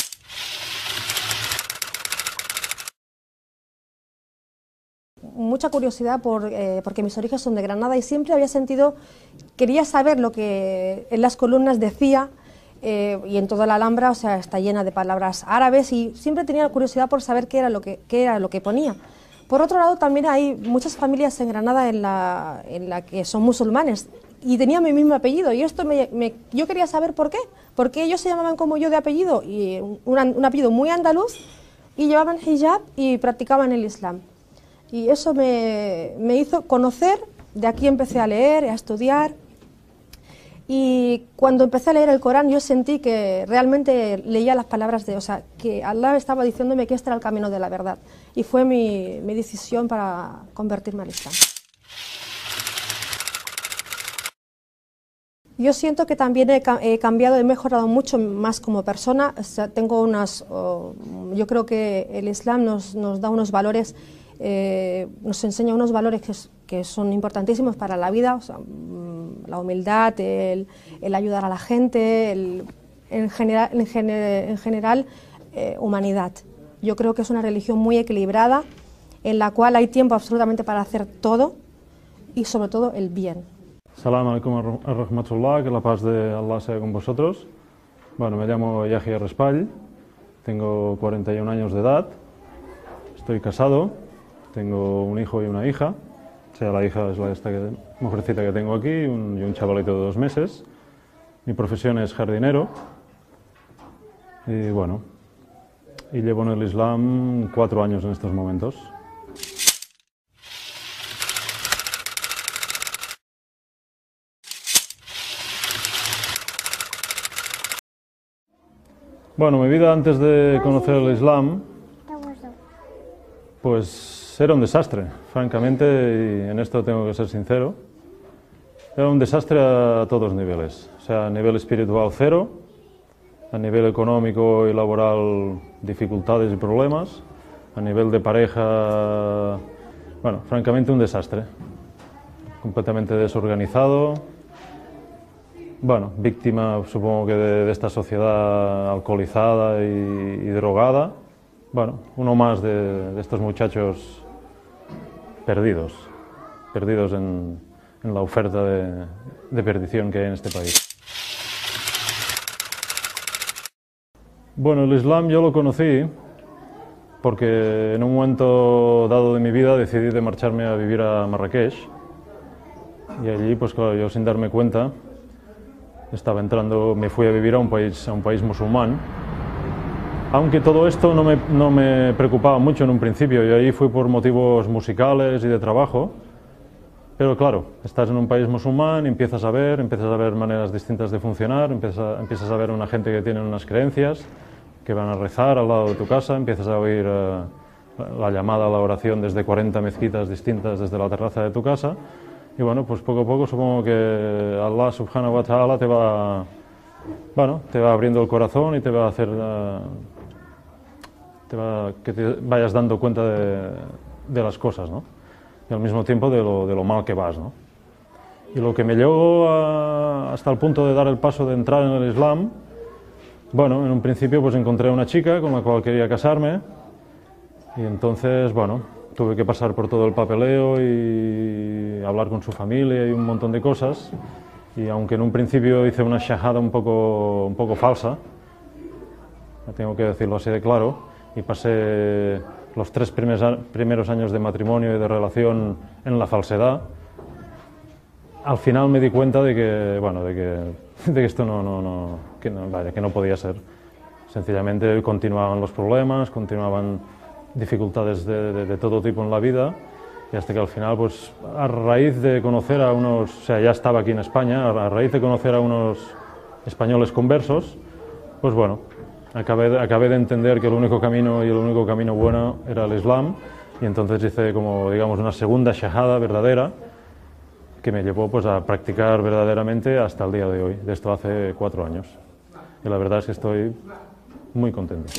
Mucha curiosidad porque mis orígenes son de Granada y siempre había sentido, quería saber lo que en las columnas decía y en toda la Alhambra, o sea, está llena de palabras árabes y siempre tenía curiosidad por saber qué era lo que ponía. Por otro lado, también hay muchas familias en Granada en la que son musulmanes y tenían mi mismo apellido y esto yo quería saber por qué ellos se llamaban como yo de apellido y un apellido muy andaluz y llevaban hijab y practicaban el Islam. Y eso me hizo conocer, de aquí empecé a leer, a estudiar y cuando empecé a leer el Corán yo sentí que realmente leía las palabras o sea, que Allah estaba diciéndome que este era el camino de la verdad. Y fue mi decisión para convertirme al Islam. Yo siento que también he cambiado, he mejorado mucho más como persona. O sea, yo creo que el Islam nos da unos valores, nos enseña unos valores que son importantísimos para la vida, o sea, la humildad, el ayudar a la gente, en general humanidad. Yo creo que es una religión muy equilibrada, en la cual hay tiempo absolutamente para hacer todo y sobre todo el bien. Salam alaikum rahmatullah, que la paz de Allah sea con vosotros. Bueno, me llamo Yahya Respall, tengo 41 años de edad, estoy casado, tengo un hijo y una hija. O sea, la hija es esta mujercita que tengo aquí y un chavalito de 2 meses. Mi profesión es jardinero y bueno, y llevo en el Islam 4 años en estos momentos. Bueno, mi vida antes de conocer el Islam, pues era un desastre, francamente, y en esto tengo que ser sincero. Era un desastre a todos niveles, o sea, a nivel espiritual cero, a nivel económico y laboral dificultades y problemas, a nivel de pareja, bueno, francamente un desastre, completamente desorganizado, bueno, víctima supongo que de esta sociedad alcoholizada y drogada, bueno, uno más de estos muchachos perdidos en la oferta de perdición que hay en este país. Bueno, el Islam yo lo conocí porque en un momento dado de mi vida decidí de marcharme a vivir a Marrakech y allí, pues claro, yo sin darme cuenta me fui a vivir a un país musulmán, aunque todo esto no me preocupaba mucho en un principio, y ahí fui por motivos musicales y de trabajo, pero claro, estás en un país musulmán, empiezas a ver maneras distintas de funcionar, empiezas a ver una gente que tiene unas creencias, que van a rezar al lado de tu casa, empiezas a oír la llamada a la oración desde 40 mezquitas distintas desde la terraza de tu casa. Y bueno, pues poco a poco supongo que Allah subhanahu wa ta'ala te va abriendo el corazón y te va a hacer que te vayas dando cuenta de las cosas, ¿no? Y al mismo tiempo de lo mal que vas, ¿no? Y lo que me llevó hasta el punto de dar el paso de entrar en el Islam, bueno, en un principio pues encontré a una chica con la cual quería casarme y entonces, bueno, tuve que pasar por todo el papeleo y hablar con su familia y un montón de cosas. Y aunque en un principio hice una shahada un poco falsa, tengo que decirlo así de claro, y pasé los 3 primeros años de matrimonio y de relación en la falsedad, al final me di cuenta de que, bueno, de que esto que no podía ser. Sencillamente continuaban los problemas, continuaban dificultades de todo tipo en la vida, y hasta que al final, pues a raíz de conocer a unos, o sea, ya estaba aquí en España, a raíz de conocer a unos españoles conversos, pues bueno, acabé de entender que el único camino y el único camino bueno era el Islam, y entonces hice como, digamos, una segunda shahada verdadera que me llevó pues a practicar verdaderamente hasta el día de hoy, de esto hace 4 años. Y la verdad es que estoy muy contento.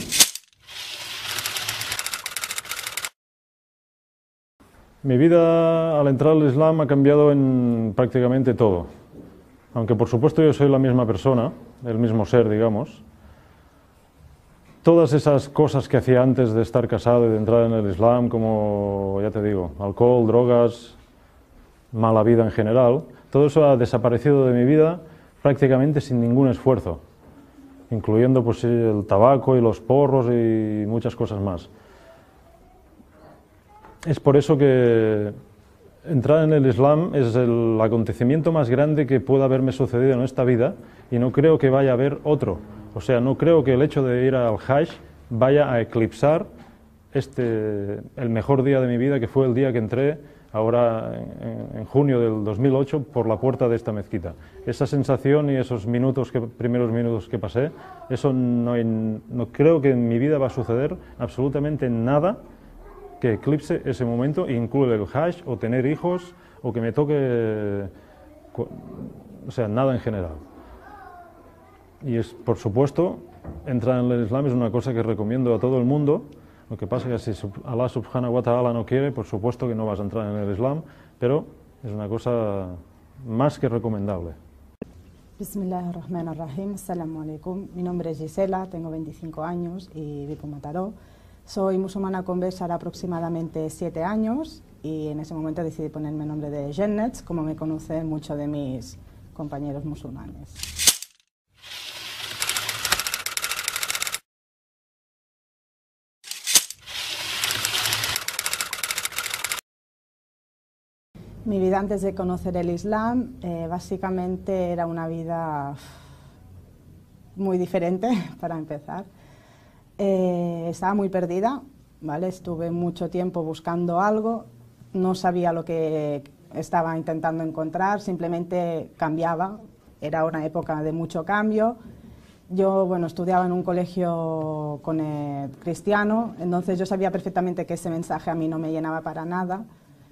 Mi vida al entrar al Islam ha cambiado en prácticamente todo. Aunque por supuesto yo soy la misma persona, el mismo ser, digamos, todas esas cosas que hacía antes de estar casado y de entrar en el Islam, como ya te digo, alcohol, drogas, mala vida en general, todo eso ha desaparecido de mi vida prácticamente sin ningún esfuerzo, incluyendo pues el tabaco y los porros y muchas cosas más. Es por eso que entrar en el Islam es el acontecimiento más grande que pueda haberme sucedido en esta vida, y no creo que vaya a haber otro. O sea, no creo que el hecho de ir al Hajj vaya a eclipsar el mejor día de mi vida, que fue el día que entré ahora en junio del 2008 por la puerta de esta mezquita. Esa sensación y esos primeros minutos que pasé, eso no creo que en mi vida va a suceder absolutamente nada que eclipse ese momento, incluye el Hajj o tener hijos o que me toque, o sea, nada en general. Y es, por supuesto, entrar en el Islam es una cosa que recomiendo a todo el mundo. Lo que pasa es que si Allah subhanahu wa ta'ala no quiere, por supuesto que no vas a entrar en el Islam, pero es una cosa más que recomendable. Bismillahirrahmanirrahim, assalamu alaikum. Mi nombre es Gisela, tengo 25 años y vivo en Mataró. Soy musulmana conversa hace aproximadamente 7 años y en ese momento decidí ponerme el nombre de Jannat, como me conocen muchos de mis compañeros musulmanes. Mi vida antes de conocer el Islam básicamente era una vida muy diferente, para empezar. Estaba muy perdida, ¿vale? Estuve mucho tiempo buscando algo, no sabía lo que estaba intentando encontrar, simplemente cambiaba, era una época de mucho cambio. Yo, bueno, estudiaba en un colegio cristiano, entonces yo sabía perfectamente que ese mensaje a mí no me llenaba para nada.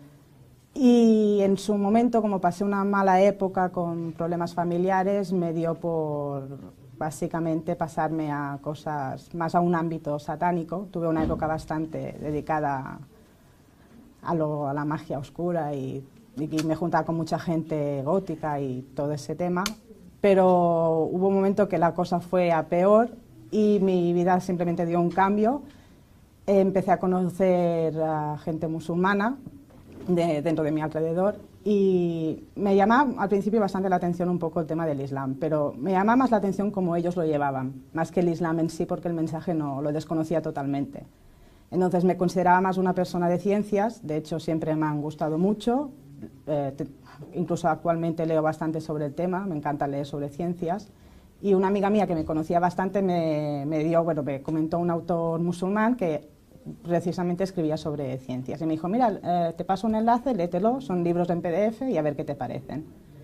Y en su momento, como pasé una mala época con problemas familiares, me dio por básicamente pasarme a cosas, más a un ámbito satánico. Tuve una época bastante dedicada a la magia oscura y me juntaba con mucha gente gótica y todo ese tema. Pero hubo un momento que la cosa fue a peor y mi vida simplemente dio un cambio. Empecé a conocer a gente musulmana dentro de mi alrededor y me llamaba al principio bastante la atención un poco el tema del Islam, pero me llamaba más la atención cómo ellos lo llevaban, más que el Islam en sí, porque el mensaje no lo desconocía totalmente. Entonces me consideraba más una persona de ciencias, de hecho siempre me han gustado mucho, incluso actualmente leo bastante sobre el tema, me encanta leer sobre ciencias, y una amiga mía que me conocía bastante me comentó un autor musulmán que precisamente escribía sobre ciencias y me dijo, mira, te paso un enlace, léetelo, son libros en PDF y a ver qué te parecen.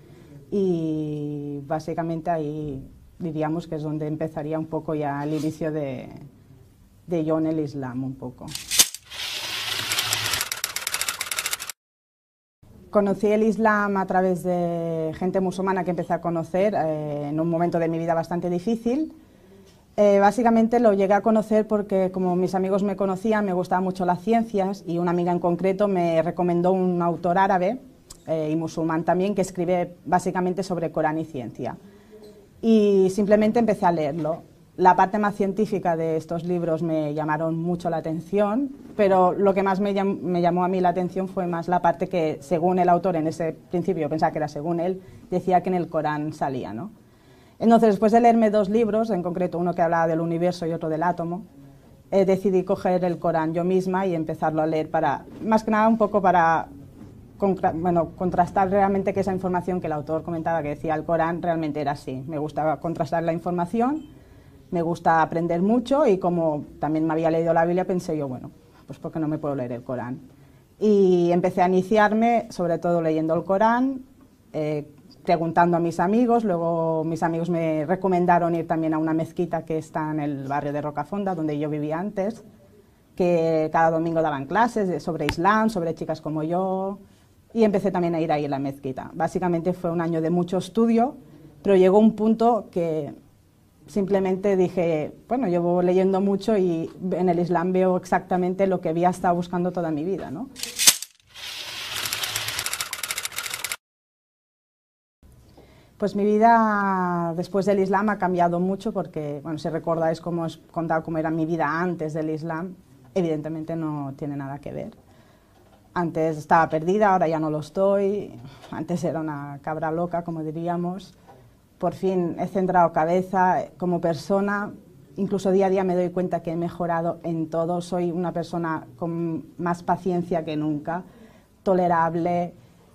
Y básicamente ahí diríamos que es donde empezaría un poco ya el inicio de yo en el Islam un poco. Conocí el Islam a través de gente musulmana que empecé a conocer en un momento de mi vida bastante difícil. Básicamente lo llegué a conocer porque como mis amigos me conocían, me gustaban mucho las ciencias y una amiga en concreto me recomendó un autor árabe y musulmán también que escribe básicamente sobre Corán y ciencia. Y simplemente empecé a leerlo. La parte más científica de estos libros me llamaron mucho la atención, pero lo que más me llamó a mí la atención fue más la parte que, según el autor, en ese principio yo pensaba que era según él, decía que en el Corán salía, ¿no? Entonces, después de leerme 2 libros, en concreto uno que hablaba del universo y otro del átomo, decidí coger el Corán yo misma y empezarlo a leer más que nada un poco para contrastar realmente que esa información que el autor comentaba que decía el Corán realmente era así. Me gustaba contrastar la información, me gusta aprender mucho y como también me había leído la Biblia pensé yo, bueno, pues ¿por qué no me puedo leer el Corán? Y empecé a iniciarme sobre todo leyendo el Corán, preguntando a mis amigos, luego mis amigos me recomendaron ir también a una mezquita que está en el barrio de Rocafonda, donde yo vivía antes, que cada domingo daban clases sobre Islam, sobre chicas como yo, y empecé también a ir ahí a la mezquita. Básicamente fue un año de mucho estudio, pero llegó un punto que simplemente dije, bueno, llevo leyendo mucho y en el Islam veo exactamente lo que había estado buscando toda mi vida, ¿no? Pues mi vida después del Islam ha cambiado mucho porque, bueno, si recordáis cómo os he contado cómo era mi vida antes del Islam, evidentemente no tiene nada que ver. Antes estaba perdida, ahora ya no lo estoy, antes era una cabra loca, como diríamos. Por fin he centrado cabeza como persona, incluso día a día me doy cuenta que he mejorado en todo, soy una persona con más paciencia que nunca, tolerable,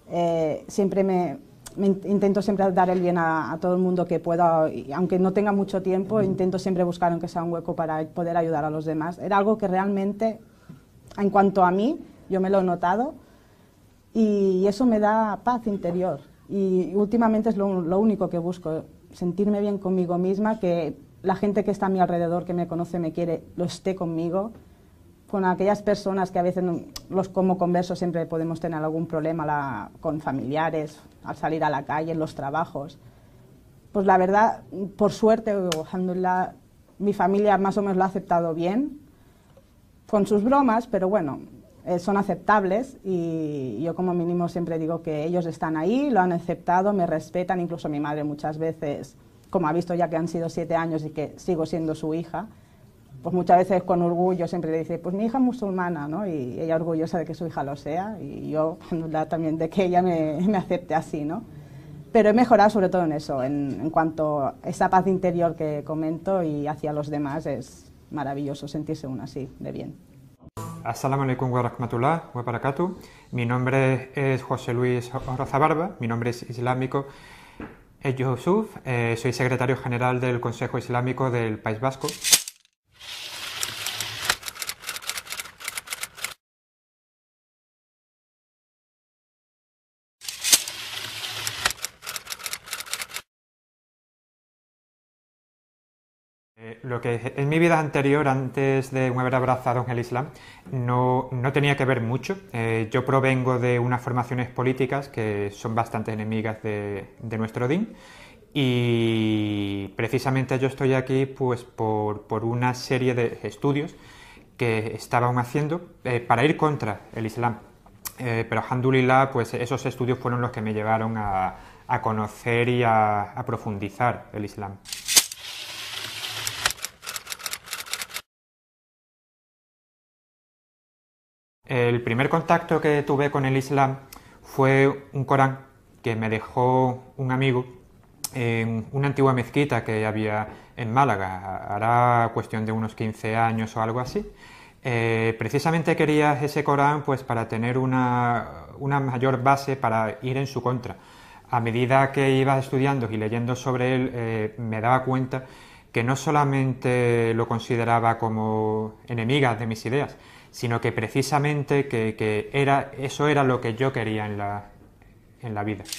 intento siempre dar el bien a todo el mundo que pueda, y aunque no tenga mucho tiempo, intento siempre buscar aunque sea un hueco para poder ayudar a los demás. Era algo que realmente, en cuanto a mí, yo me lo he notado y eso me da paz interior. Y últimamente es lo único que busco, sentirme bien conmigo misma, que la gente que está a mi alrededor, que me conoce, me quiere, lo esté conmigo. Con aquellas personas que a veces, como converso, siempre podemos tener algún problema con familiares, al salir a la calle, en los trabajos. Pues la verdad, por suerte, alhamdulillah, mi familia más o menos lo ha aceptado bien, con sus bromas, pero bueno, son aceptables y yo como mínimo siempre digo que ellos están ahí, lo han aceptado, me respetan, incluso mi madre muchas veces, como ha visto ya que han sido 7 años y que sigo siendo su hija, pues muchas veces con orgullo siempre le dice, pues mi hija es musulmana, ¿no? Y ella orgullosa de que su hija lo sea y yo también de que ella me acepte así, ¿no? Pero he mejorado sobre todo en eso, en cuanto a esa paz interior que comento y hacia los demás es maravilloso sentirse uno así, de bien. Assalamu alaikum wa rahmatullah wa barakatuh. Mi nombre es José Luis Rozabarba, mi nombre es islámico es Yusuf, soy secretario general del Consejo Islámico del País Vasco. Lo que en mi vida anterior, antes de haber abrazado el Islam, no tenía que ver mucho. Yo provengo de unas formaciones políticas que son bastante enemigas de nuestro din y precisamente yo estoy aquí pues por una serie de estudios que estaban haciendo para ir contra el Islam. Pero alhamdulillah, pues esos estudios fueron los que me llevaron a conocer y a profundizar el Islam. El primer contacto que tuve con el Islam fue un Corán que me dejó un amigo en una antigua mezquita que había en Málaga, hará cuestión de unos 15 años o algo así. Precisamente quería ese Corán pues para tener una mayor base para ir en su contra. A medida que iba estudiando y leyendo sobre él, me daba cuenta que no solamente lo consideraba como enemiga de mis ideas, sino que precisamente eso era lo que yo quería en la vida.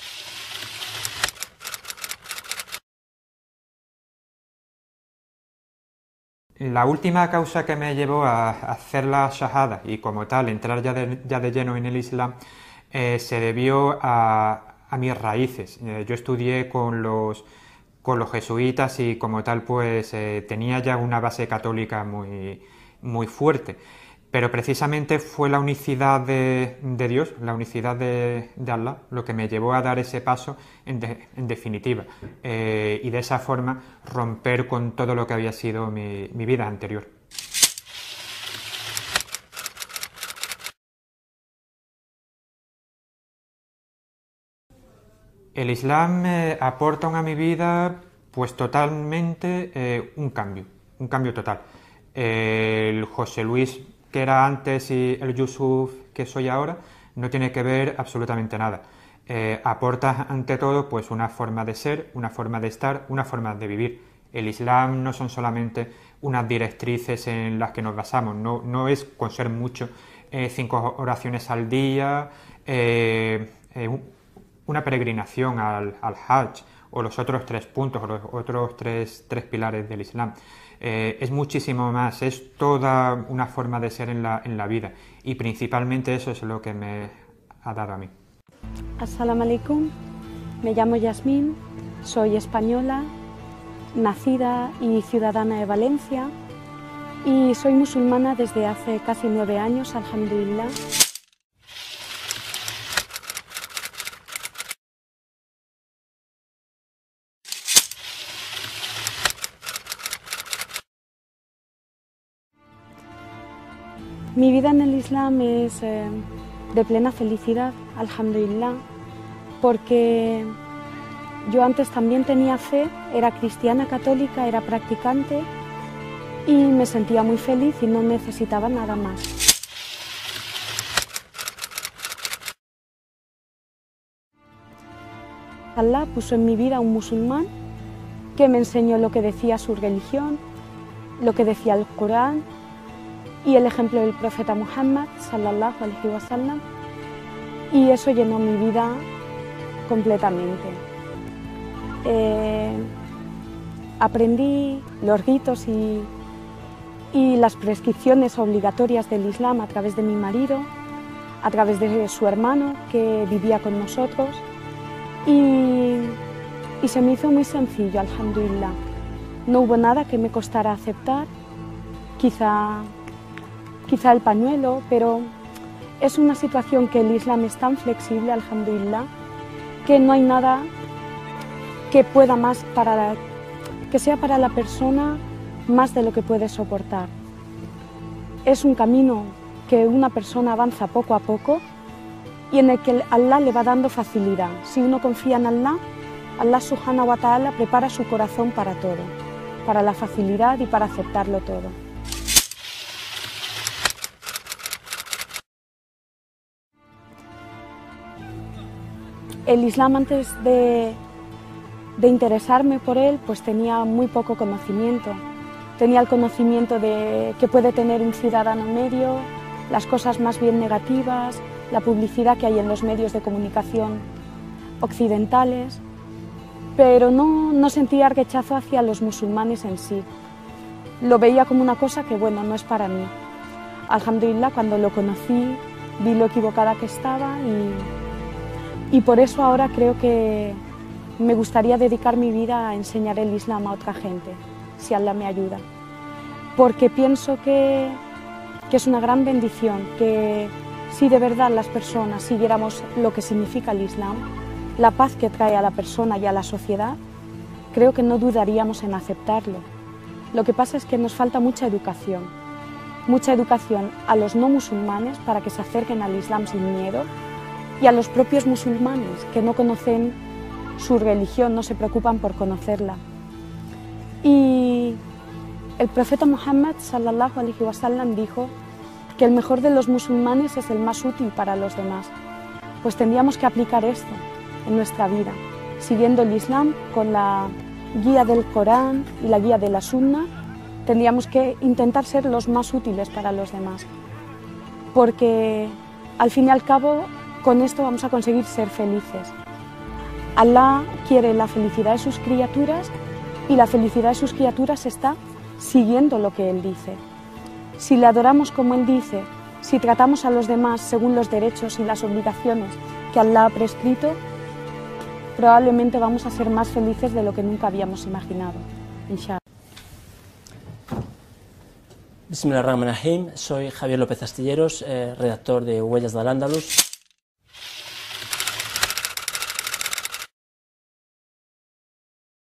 La última causa que me llevó a hacer la shahada y como tal entrar ya de lleno en el Islam se debió a mis raíces. Yo estudié con los jesuitas y como tal pues tenía ya una base católica muy fuerte. Pero precisamente fue la unicidad de Dios, la unicidad de Allah, lo que me llevó a dar ese paso en definitiva. Y de esa forma romper con todo lo que había sido mi vida anterior. El Islam aporta a mi vida pues totalmente un cambio total. El José Luis que era antes y el Yusuf que soy ahora no tiene que ver absolutamente nada. Aporta ante todo pues una forma de ser, una forma de estar, una forma de vivir. El Islam no son solamente unas directrices en las que nos basamos, no es con ser mucho 5 oraciones al día, una peregrinación al Hajj o los otros 3 puntos o los otros tres pilares del Islam. Es muchísimo más, es toda una forma de ser en la vida, y principalmente eso es lo que me ha dado a mí. Assalamu alaikum, me llamo Yasmín, soy española, nacida y ciudadana de Valencia, y soy musulmana desde hace casi 9 años, alhamdulillah. Mi vida en el Islam es de plena felicidad, alhamdulillah, porque yo antes también tenía fe, era cristiana católica, era practicante y me sentía muy feliz y no necesitaba nada más. Allah puso en mi vida un musulmán que me enseñó lo que decía su religión, lo que decía el Corán y el ejemplo del profeta Muhammad, sallallahu alaihi wasallam, y eso llenó mi vida completamente. Aprendí los ritos y las prescripciones obligatorias del Islam a través de mi marido, a través de su hermano que vivía con nosotros, y se me hizo muy sencillo, alhamdulillah. No hubo nada que me costara aceptar, quizá el pañuelo, pero es una situación que el Islam es tan flexible, alhamdulillah, que no hay nada que pueda más que sea para la persona más de lo que puede soportar. Es un camino que una persona avanza poco a poco y en el que Allah le va dando facilidad. Si uno confía en Allah, Allah subhanahu wa ta'ala prepara su corazón para todo, para la facilidad y para aceptarlo todo. El Islam, antes de interesarme por él, pues tenía muy poco conocimiento. Tenía el conocimiento de que puede tener un ciudadano medio, las cosas más bien negativas, la publicidad que hay en los medios de comunicación occidentales, pero no sentía rechazo hacia los musulmanes en sí. Lo veía como una cosa que, bueno, no es para mí. Alhamdulillah, cuando lo conocí, vi lo equivocada que estaba y por eso ahora creo que me gustaría dedicar mi vida a enseñar el Islam a otra gente, si Allah me ayuda. Porque pienso que es una gran bendición, que si de verdad las personas siguiéramos lo que significa el Islam, la paz que trae a la persona y a la sociedad, creo que no dudaríamos en aceptarlo. Lo que pasa es que nos falta mucha educación a los no musulmanes para que se acerquen al Islam sin miedo, y a los propios musulmanes que no conocen su religión, no se preocupan por conocerla. Y el profeta Muhammad sallallahu alaihi wasallam dijo que el mejor de los musulmanes es el más útil para los demás. Pues tendríamos que aplicar esto en nuestra vida, siguiendo el Islam con la guía del Corán y la guía de la Sunna. Tendríamos que intentar ser los más útiles para los demás, porque al fin y al cabo con esto vamos a conseguir ser felices. Allah quiere la felicidad de sus criaturas y la felicidad de sus criaturas está siguiendo lo que Él dice. Si le adoramos como Él dice, si tratamos a los demás según los derechos y las obligaciones que Allah ha prescrito, probablemente vamos a ser más felices de lo que nunca habíamos imaginado. Inshallah. Bismillahirrahmanirrahim. Soy Javier López Astilleros, redactor de Huellas del Andalus.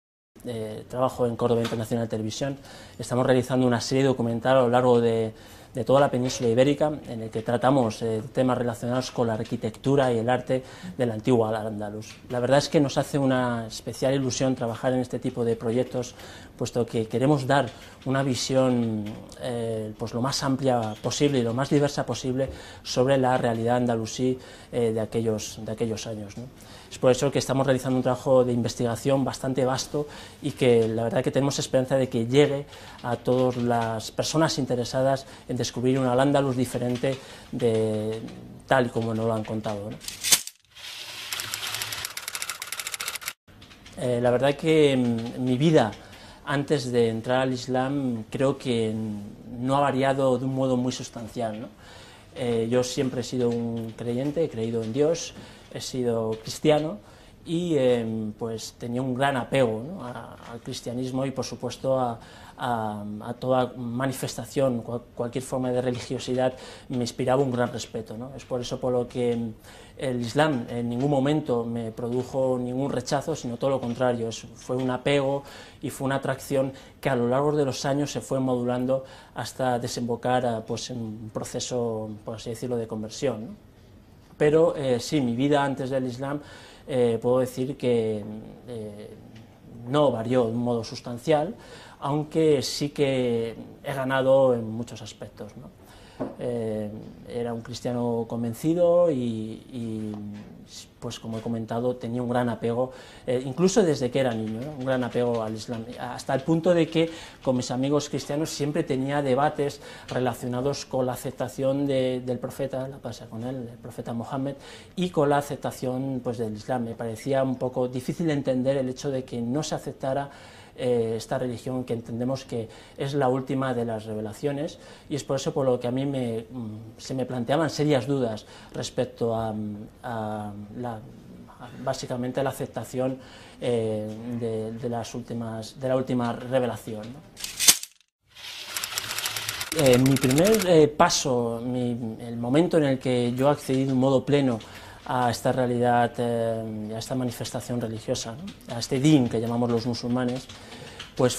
Trabajo en Córdoba Internacional Televisión. Estamos realizando una serie documental a lo largo de de toda la península ibérica, en el que tratamos temas relacionados con la arquitectura y el arte del antiguo Al-Ándalus. La verdad es que nos hace una especial ilusión trabajar en este tipo de proyectos, puesto que queremos dar una visión pues lo más amplia posible y lo más diversa posible sobre la realidad andalusí de aquellos años, ¿no? Es por eso que estamos realizando un trabajo de investigación bastante vasto y que la verdad que tenemos esperanza de que llegue a todas las personas interesadas en descubrir un Al-Ándalus diferente de tal y como nos lo han contado, ¿no? La verdad que mi vida antes de entrar al Islam creo que no ha variado de un modo muy sustancial, ¿no? Yo siempre he sido un creyente, he creído en Dios, he sido cristiano y pues tenía un gran apego, ¿no?, al cristianismo y por supuesto a toda manifestación, cualquier forma de religiosidad me inspiraba un gran respeto, ¿no? Es por eso por lo que el Islam en ningún momento me produjo ningún rechazo, sino todo lo contrario, fue un apego y fue una atracción que a lo largo de los años se fue modulando hasta desembocar pues, en un proceso, por así decirlo, de conversión, ¿no? Pero sí, mi vida antes del Islam puedo decir que no varió de un modo sustancial, aunque sí que he ganado en muchos aspectos, ¿no? Era un cristiano convencido y pues como he comentado tenía un gran apego, incluso desde que era niño, ¿no?, un gran apego al Islam, hasta el punto de que con mis amigos cristianos siempre tenía debates relacionados con la aceptación del profeta, la paz con él, el profeta Mohammed, y con la aceptación pues del Islam. Me parecía un poco difícil de entender el hecho de que no se aceptara esta religión que entendemos que es la última de las revelaciones, y es por eso por lo que a mí se me planteaban serias dudas respecto a básicamente la aceptación de la última revelación, ¿no? Mi primer paso, el momento en el que yo accedí de un modo pleno a esta realidad, a esta manifestación religiosa, ¿no?, a este din que llamamos los musulmanes, pues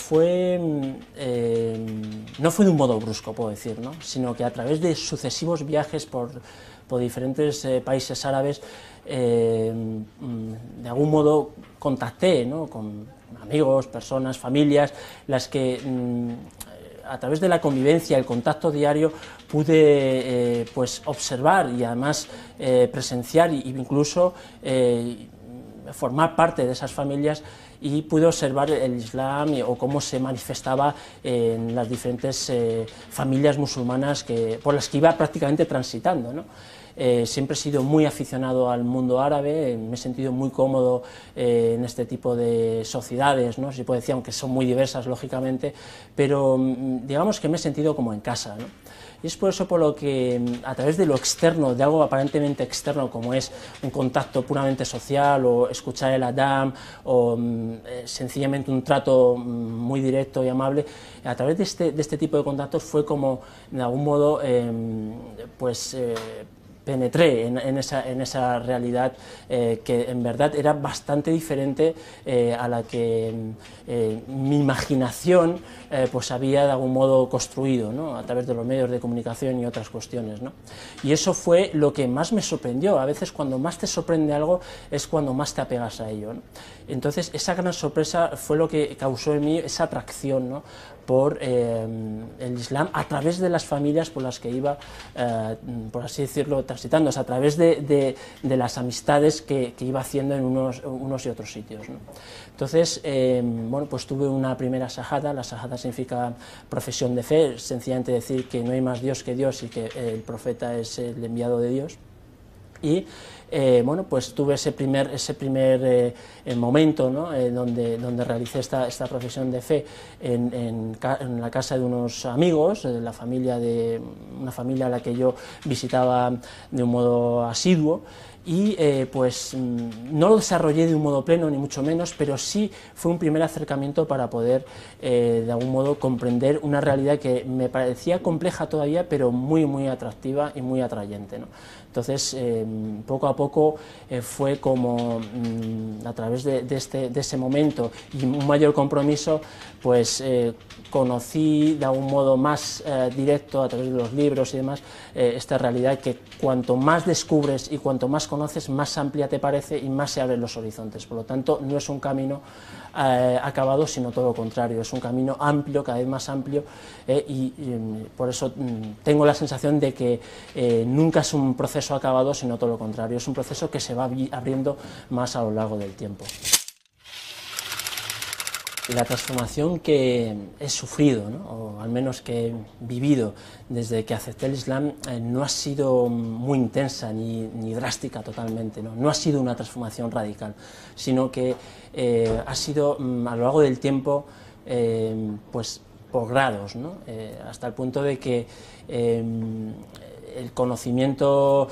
no fue de un modo brusco, puedo decir, ¿no?, sino que a través de sucesivos viajes por diferentes países árabes, de algún modo contacté, ¿no?, con amigos, personas, familias, las que a través de la convivencia, el contacto diario, pude pues observar y además presenciar e incluso formar parte de esas familias, y pude observar el Islam o cómo se manifestaba en las diferentes familias musulmanas por las que iba prácticamente transitando, ¿no? Siempre he sido muy aficionado al mundo árabe, me he sentido muy cómodo en este tipo de sociedades, ¿no?, si puedo decir, aunque son muy diversas lógicamente, pero digamos que me he sentido como en casa, ¿no? Y es por eso por lo que a través de lo externo, de algo aparentemente externo como es un contacto puramente social o escuchar el adán o sencillamente un trato muy directo y amable, a través de este tipo de contactos fue como de algún modo penetré en esa realidad que en verdad era bastante diferente a la que mi imaginación pues había de algún modo construido, ¿no?, a través de los medios de comunicación y otras cuestiones, ¿no? Y eso fue lo que más me sorprendió. A veces cuando más te sorprende algo es cuando más te apegas a ello, ¿no? Entonces esa gran sorpresa fue lo que causó en mí esa atracción, ¿no?, por el Islam a través de las familias por las que iba, por así decirlo, transitando, o sea, a través de las amistades que iba haciendo en unos y otros sitios, ¿no? Entonces, bueno, pues tuve una primera shahada. La shahada significa profesión de fe, sencillamente decir que no hay más Dios que Dios y que el profeta es el enviado de Dios. Y bueno, pues tuve ese primer momento, ¿no?, donde realicé esta profesión de fe en la casa de unos amigos, de una familia a la que yo visitaba de un modo asiduo, y pues no lo desarrollé de un modo pleno ni mucho menos, pero sí fue un primer acercamiento para poder de algún modo comprender una realidad que me parecía compleja todavía, pero muy muy atractiva y muy atrayente, ¿no? Entonces poco a poco fue como a través de ese momento y un mayor compromiso, pues conocí de algún modo más directo a través de los libros y demás esta realidad, que cuanto más descubres y cuanto más conoces, más amplia te parece y más se abren los horizontes. Por lo tanto, no es un camino acabado, sino todo lo contrario, es un camino amplio, cada vez más amplio, y por eso tengo la sensación de que nunca es un proceso acabado, sino todo lo contrario, es un proceso que se va abriendo más a lo largo del tiempo. La transformación que he sufrido, ¿no?, o al menos que he vivido desde que acepté el Islam, no ha sido muy intensa ni drástica totalmente, no ha sido una transformación radical, sino que ha sido a lo largo del tiempo pues por grados, ¿no? Hasta el punto de que el conocimiento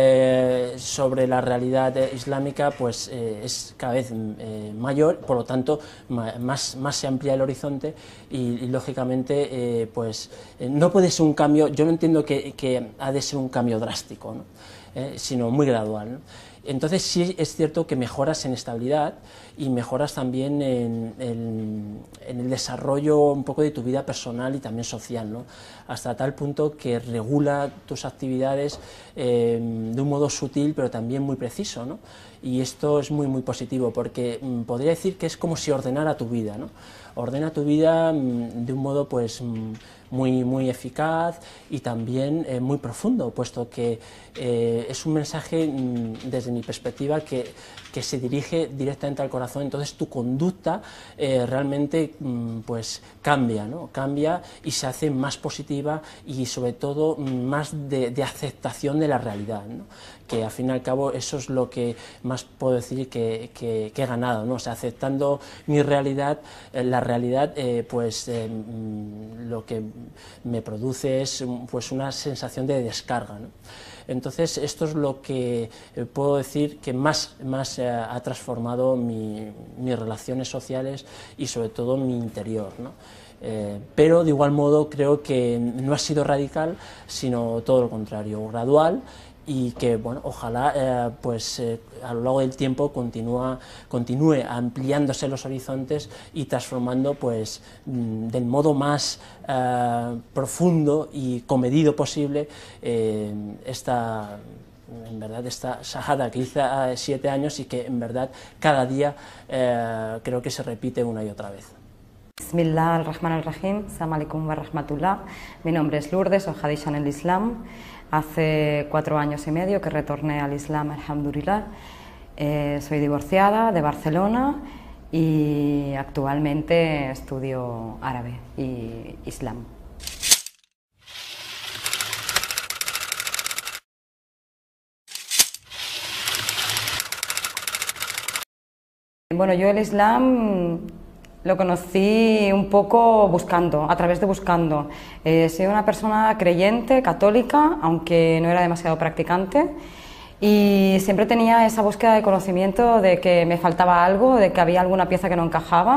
sobre la realidad islámica pues es cada vez mayor, por lo tanto más se amplía el horizonte y lógicamente pues no puede ser un cambio, yo no entiendo que ha de ser un cambio drástico, ¿no? Sino muy gradual, ¿no? Entonces sí es cierto que mejoras en estabilidad y mejoras también en el desarrollo un poco de tu vida personal y también social, ¿no? Hasta tal punto que regula tus actividades de un modo sutil pero también muy preciso, ¿no? Y esto es muy positivo, porque podría decir que es como si ordenara tu vida, ¿no? Ordena tu vida de un modo pues muy eficaz y también muy profundo, puesto que es un mensaje desde mi perspectiva que se dirige directamente al corazón. Entonces tu conducta realmente pues cambia, ¿no? Cambia y se hace más positiva y sobre todo más de aceptación de la realidad, ¿no? Que al fin y al cabo eso es lo que más puedo decir que he ganado, ¿no? O sea, aceptando mi realidad, la realidad pues lo que me produce es pues una sensación de descarga, ¿no? Entonces esto es lo que puedo decir que más ha transformado mis relaciones sociales y sobre todo mi interior, ¿no? Pero de igual modo creo que no ha sido radical, sino todo lo contrario, gradual, y que bueno, ojalá pues a lo largo del tiempo continúe ampliándose los horizontes y transformando pues del modo más profundo y comedido posible esta shahada que hice a 7 años y que en verdad cada día creo que se repite una y otra vez. Bismillah ar-Rahman ar-Rahim, Assalamu alaikum wa rahmatullah. Mi nombre es Lourdes, soy Hadisha en el Islam. Hace 4 años y medio que retorné al Islam, alhamdulillah. Soy divorciada de Barcelona y actualmente estudio árabe y Islam. Bueno, yo el Islam lo conocí un poco buscando, a través de buscando. Soy una persona creyente, católica, aunque no era demasiado practicante, y siempre tenía esa búsqueda de conocimiento de que me faltaba algo, de que había alguna pieza que no encajaba.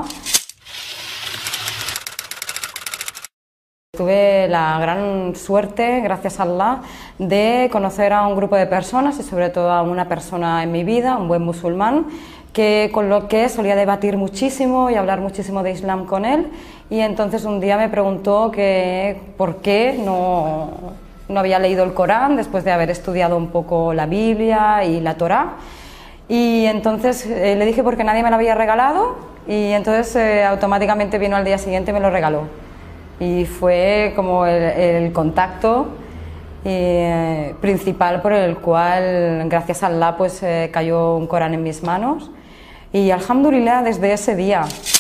Tuve la gran suerte, gracias a Allah, de conocer a un grupo de personas y sobre todo a una persona en mi vida, un buen musulmán, con lo que solía debatir muchísimo y hablar muchísimo de Islam con él, y entonces un día me preguntó que por qué no había leído el Corán después de haber estudiado un poco la Biblia y la Torá, y entonces le dije porque nadie me lo había regalado, y entonces automáticamente vino al día siguiente y me lo regaló, y fue como el contacto principal por el cual, gracias a Allah, pues cayó un Corán en mis manos. Y alhamdulillah, desde ese día.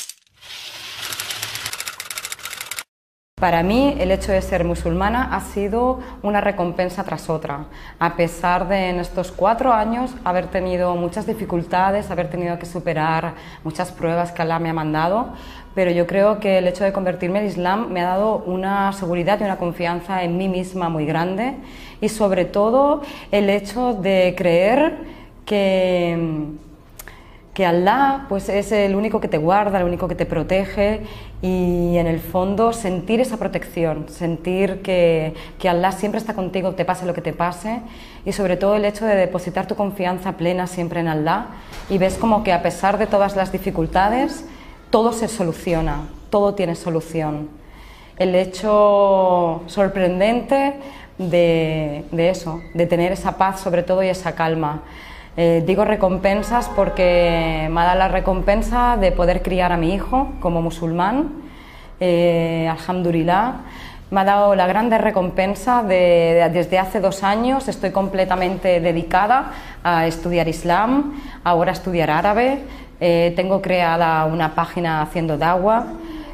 Para mí el hecho de ser musulmana ha sido una recompensa tras otra, a pesar de en estos 4 años haber tenido muchas dificultades, haber tenido que superar muchas pruebas que Allah me ha mandado, pero yo creo que el hecho de convertirme al Islam me ha dado una seguridad y una confianza en mí misma muy grande, y sobre todo el hecho de creer que que Allah pues, es el único que te guarda, el único que te protege, y en el fondo sentir esa protección, sentir que Allah siempre está contigo, te pase lo que te pase, y sobre todo el hecho de depositar tu confianza plena siempre en Allah, y ves como que a pesar de todas las dificultades, todo se soluciona, todo tiene solución. El hecho sorprendente de eso, de tener esa paz sobre todo y esa calma. Digo recompensas porque me ha dado la recompensa de poder criar a mi hijo como musulmán, alhamdulillah. Me ha dado la grande recompensa desde hace 2 años estoy completamente dedicada a estudiar Islam, ahora a estudiar árabe, tengo creada una página haciendo da'wah.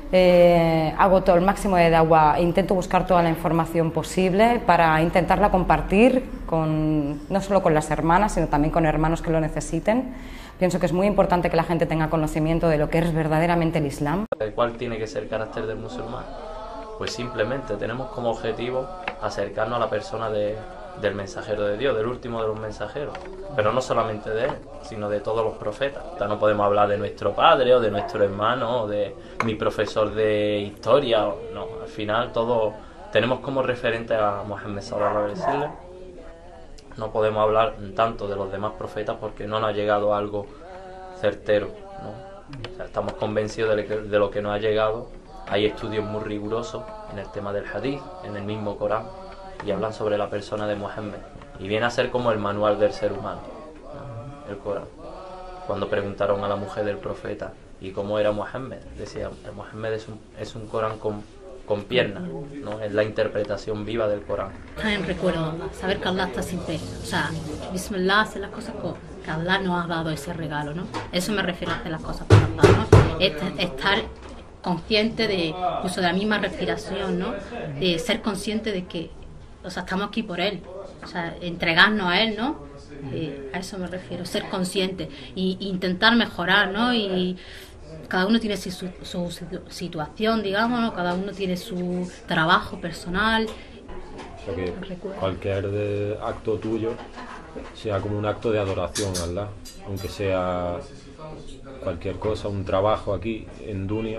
Hago todo el máximo de da'wah, intento buscar toda la información posible para intentarla compartir no solo con las hermanas, sino también con hermanos que lo necesiten. Pienso que es muy importante que la gente tenga conocimiento de lo que es verdaderamente el Islam. ¿Cuál tiene que ser el carácter del musulmán? Pues simplemente tenemos como objetivo acercarnos a la persona del mensajero de Dios, del último de los mensajeros, pero no solamente de él, sino de todos los profetas. No podemos hablar de nuestro padre o de nuestro hermano o de mi profesor de historia, no, al final todos tenemos como referente a Muhammad sallallahu alaihi wasallam. No podemos hablar tanto de los demás profetas porque no nos ha llegado algo certero, ¿no? O sea, estamos convencidos de lo que nos ha llegado. Hay estudios muy rigurosos en el tema del hadith, en el mismo Corán, y hablan sobre la persona de Muhammad, y viene a ser como el manual del ser humano, ¿no? El Corán. Cuando preguntaron a la mujer del profeta y cómo era Muhammad, decía, Muhammad es un Corán con piernas, ¿no? Es la interpretación viva del Corán. También recuerdo saber que Allah está siempre, o sea, Bismillah, hacer las cosas que Allah nos ha dado ese regalo, ¿no? Eso me refiero a hacer las cosas por Allah, ¿no? Estar consciente de incluso de la misma respiración, ¿no? De ser consciente de que, o sea, estamos aquí por Él, o sea, entregarnos a Él, ¿no? A eso me refiero, ser consciente e intentar mejorar, ¿no? Y cada uno tiene su situación, digamos, ¿no? Cada uno tiene su trabajo personal. O sea que cualquier acto tuyo sea como un acto de adoración a Allah, aunque sea cualquier cosa, un trabajo aquí en Dunia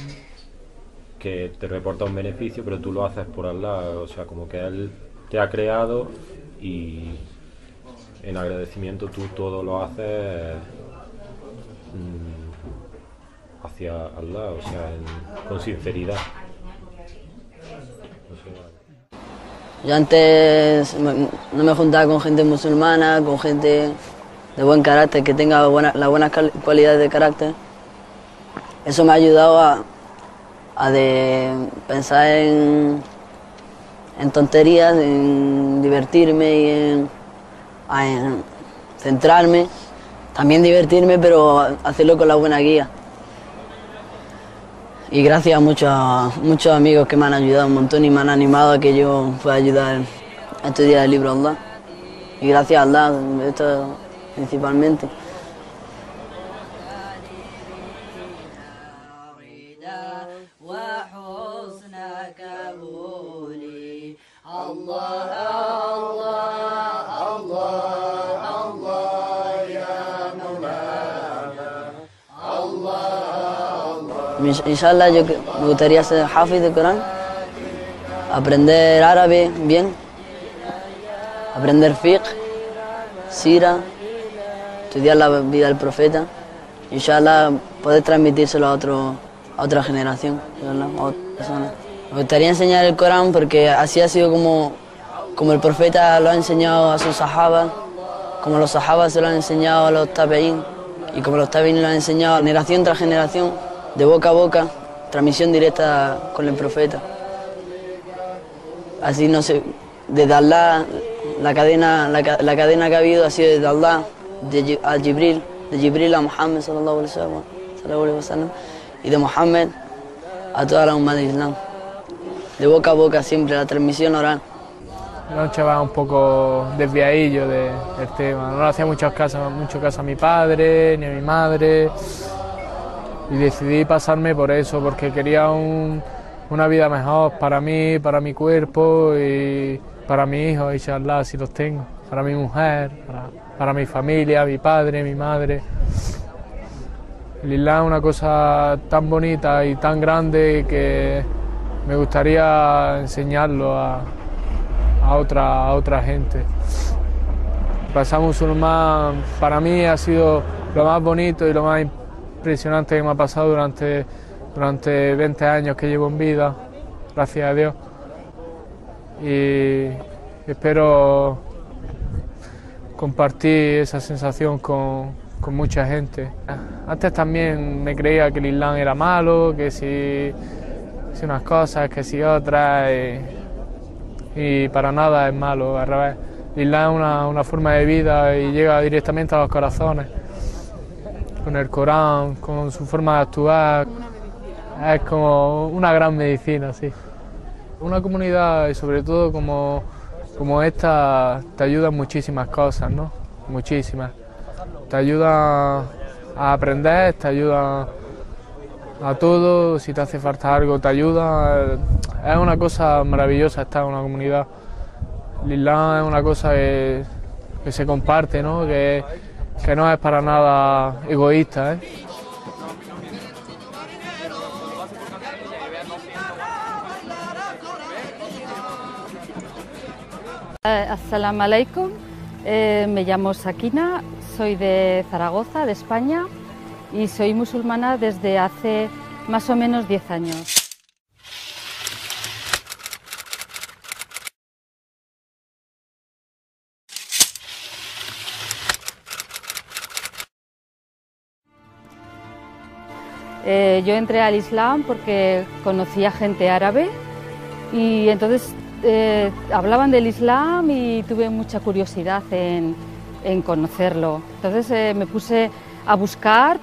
que te reporta un beneficio, pero tú lo haces por Allah, o sea, como que Él te ha creado y en agradecimiento tú todo lo haces hacia Allah, o sea, con sinceridad. Yo antes no me juntaba con gente musulmana, con gente de buen carácter, que tenga las buenas cualidades de carácter. Eso me ha ayudado a pensar en tonterías, en divertirme y en centrarme. También divertirme, pero hacerlo con la buena guía. Y gracias a muchos amigos que me han ayudado un montón y me han animado a que yo pueda ayudar a estudiar el libro Allah. Y gracias a Allah, esto principalmente. Inshallah, yo me gustaría ser hafiz del Corán, aprender árabe bien, aprender fiqh, sira, estudiar la vida del profeta, inshallah poder transmitírselo a otra generación, a otra persona. Me gustaría enseñar el Corán porque así ha sido como el profeta lo ha enseñado a sus sahabas, como los sahabas se lo han enseñado a los tabeín y como los tabeín lo han enseñado generación tras generación, de boca a boca, transmisión directa con el profeta. Así no sé, desde Allah, la cadena que ha habido ha sido desde Allah a Jibril, de Jibril a Muhammad sallallahu alaihi wasallam, y de Muhammad a toda la umma del Islam. De boca a boca siempre, la transmisión oral. Era un chaval un poco desviadillo del tema, no le hacía mucho caso a mi padre ni a mi madre. Y decidí pasarme por eso, porque quería una vida mejor para mí, para mi cuerpo y para mi hijo, inshallah, si los tengo, para mi mujer, para mi familia, mi padre, mi madre. El Islam es una cosa tan bonita y tan grande que me gustaría enseñarlo a otra gente. Pasar musulmán para mí ha sido lo más bonito y lo más impresionante que me ha pasado durante 20 años que llevo en vida, gracias a Dios. Y espero compartir esa sensación con mucha gente. Antes también me creía que el Islam era malo, que si unas cosas, que si otras, y para nada es malo, al revés. El Islam es una forma de vida y llega directamente a los corazones, con el Corán, con su forma de actuar, es como una gran medicina, sí. Una comunidad, y sobre todo como esta, te ayuda en muchísimas cosas, ¿no? Muchísimas. Te ayuda a aprender, te ayuda a todo, si te hace falta algo te ayuda. Es una cosa maravillosa estar en una comunidad. El Islam es una cosa que se comparte, ¿no? Que no es para nada egoísta, ¿eh? Assalamu alaikum, me llamo Sakina, soy de Zaragoza, de España, y soy musulmana desde hace más o menos 10 años. Yo entré al Islam porque conocía gente árabe y entonces hablaban del Islam y tuve mucha curiosidad en conocerlo. Entonces me puse a buscar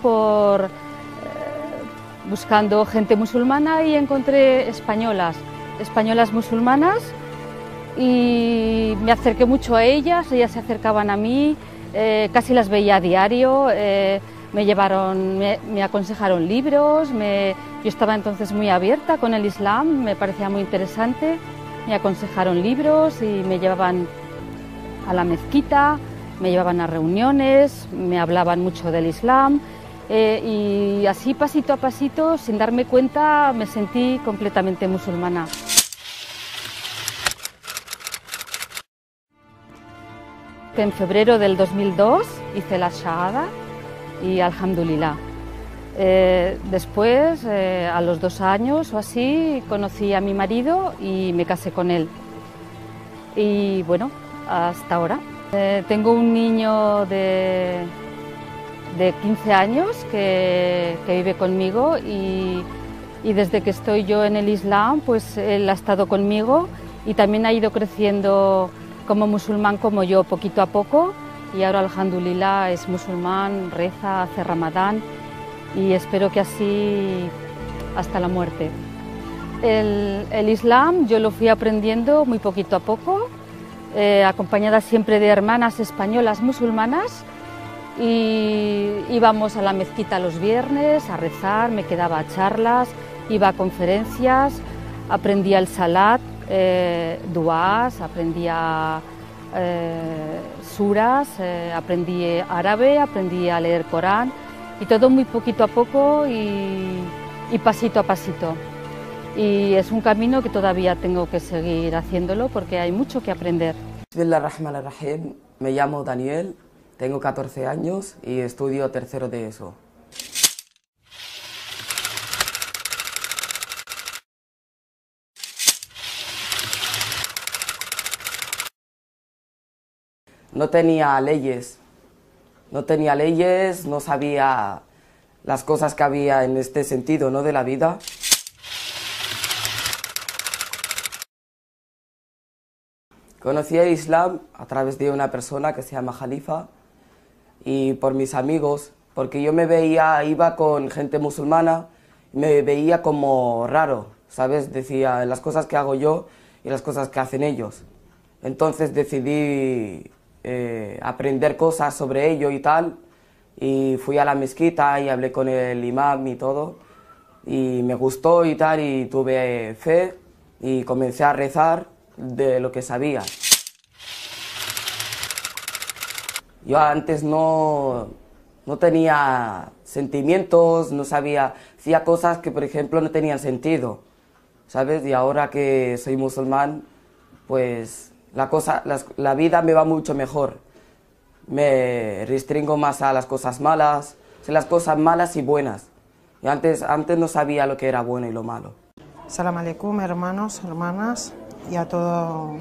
buscando gente musulmana y encontré españolas musulmanas y me acerqué mucho a ellas se acercaban a mí, casi las veía a diario. Me aconsejaron libros, yo estaba entonces muy abierta con el Islam, me parecía muy interesante, me aconsejaron libros y me llevaban a la mezquita, me llevaban a reuniones, me hablaban mucho del Islam y así pasito a pasito, sin darme cuenta, me sentí completamente musulmana. En febrero del 2002 hice la Shahada y alhamdulillah. Después, a los 2 años o así, conocí a mi marido y me casé con él. Y bueno, hasta ahora. Tengo un niño de 15 años que vive conmigo y desde que estoy yo en el Islam, pues él ha estado conmigo y también ha ido creciendo como musulmán como yo, poquito a poco. Y ahora, alhamdulillah, es musulmán, reza, hace Ramadán y espero que así hasta la muerte. El Islam yo lo fui aprendiendo muy poquito a poco, acompañada siempre de hermanas españolas musulmanas y íbamos a la mezquita los viernes a rezar, me quedaba a charlas, iba a conferencias, aprendía el salat, duás, aprendía suras, aprendí árabe, aprendí a leer Corán y todo muy poquito a poco y pasito a pasito. Y es un camino que todavía tengo que seguir haciéndolo porque hay mucho que aprender. Bismillahirrahmanirrahim. Me llamo Daniel, tengo 14 años y estudio tercero de ESO. No tenía leyes, no sabía las cosas que había en este sentido, ¿no?, de la vida. Conocí el Islam a través de una persona que se llama Jalifa y por mis amigos, porque yo iba con gente musulmana, me veía como raro, ¿sabes? Decía las cosas que hago yo y las cosas que hacen ellos. Entonces decidí aprender cosas sobre ello y tal, y fui a la mezquita y hablé con el imam y todo, y me gustó y tal, y tuve fe y comencé a rezar de lo que sabía. Yo antes no no tenía sentimientos, no sabía, hacía cosas que por ejemplo no tenían sentido, ¿sabes? Y ahora que soy musulmán, pues la vida me va mucho mejor. Me restringo más a las cosas malas, sé las cosas malas y buenas. Y antes no sabía lo que era bueno y lo malo. Salam aleikum, hermanos, hermanas y a toda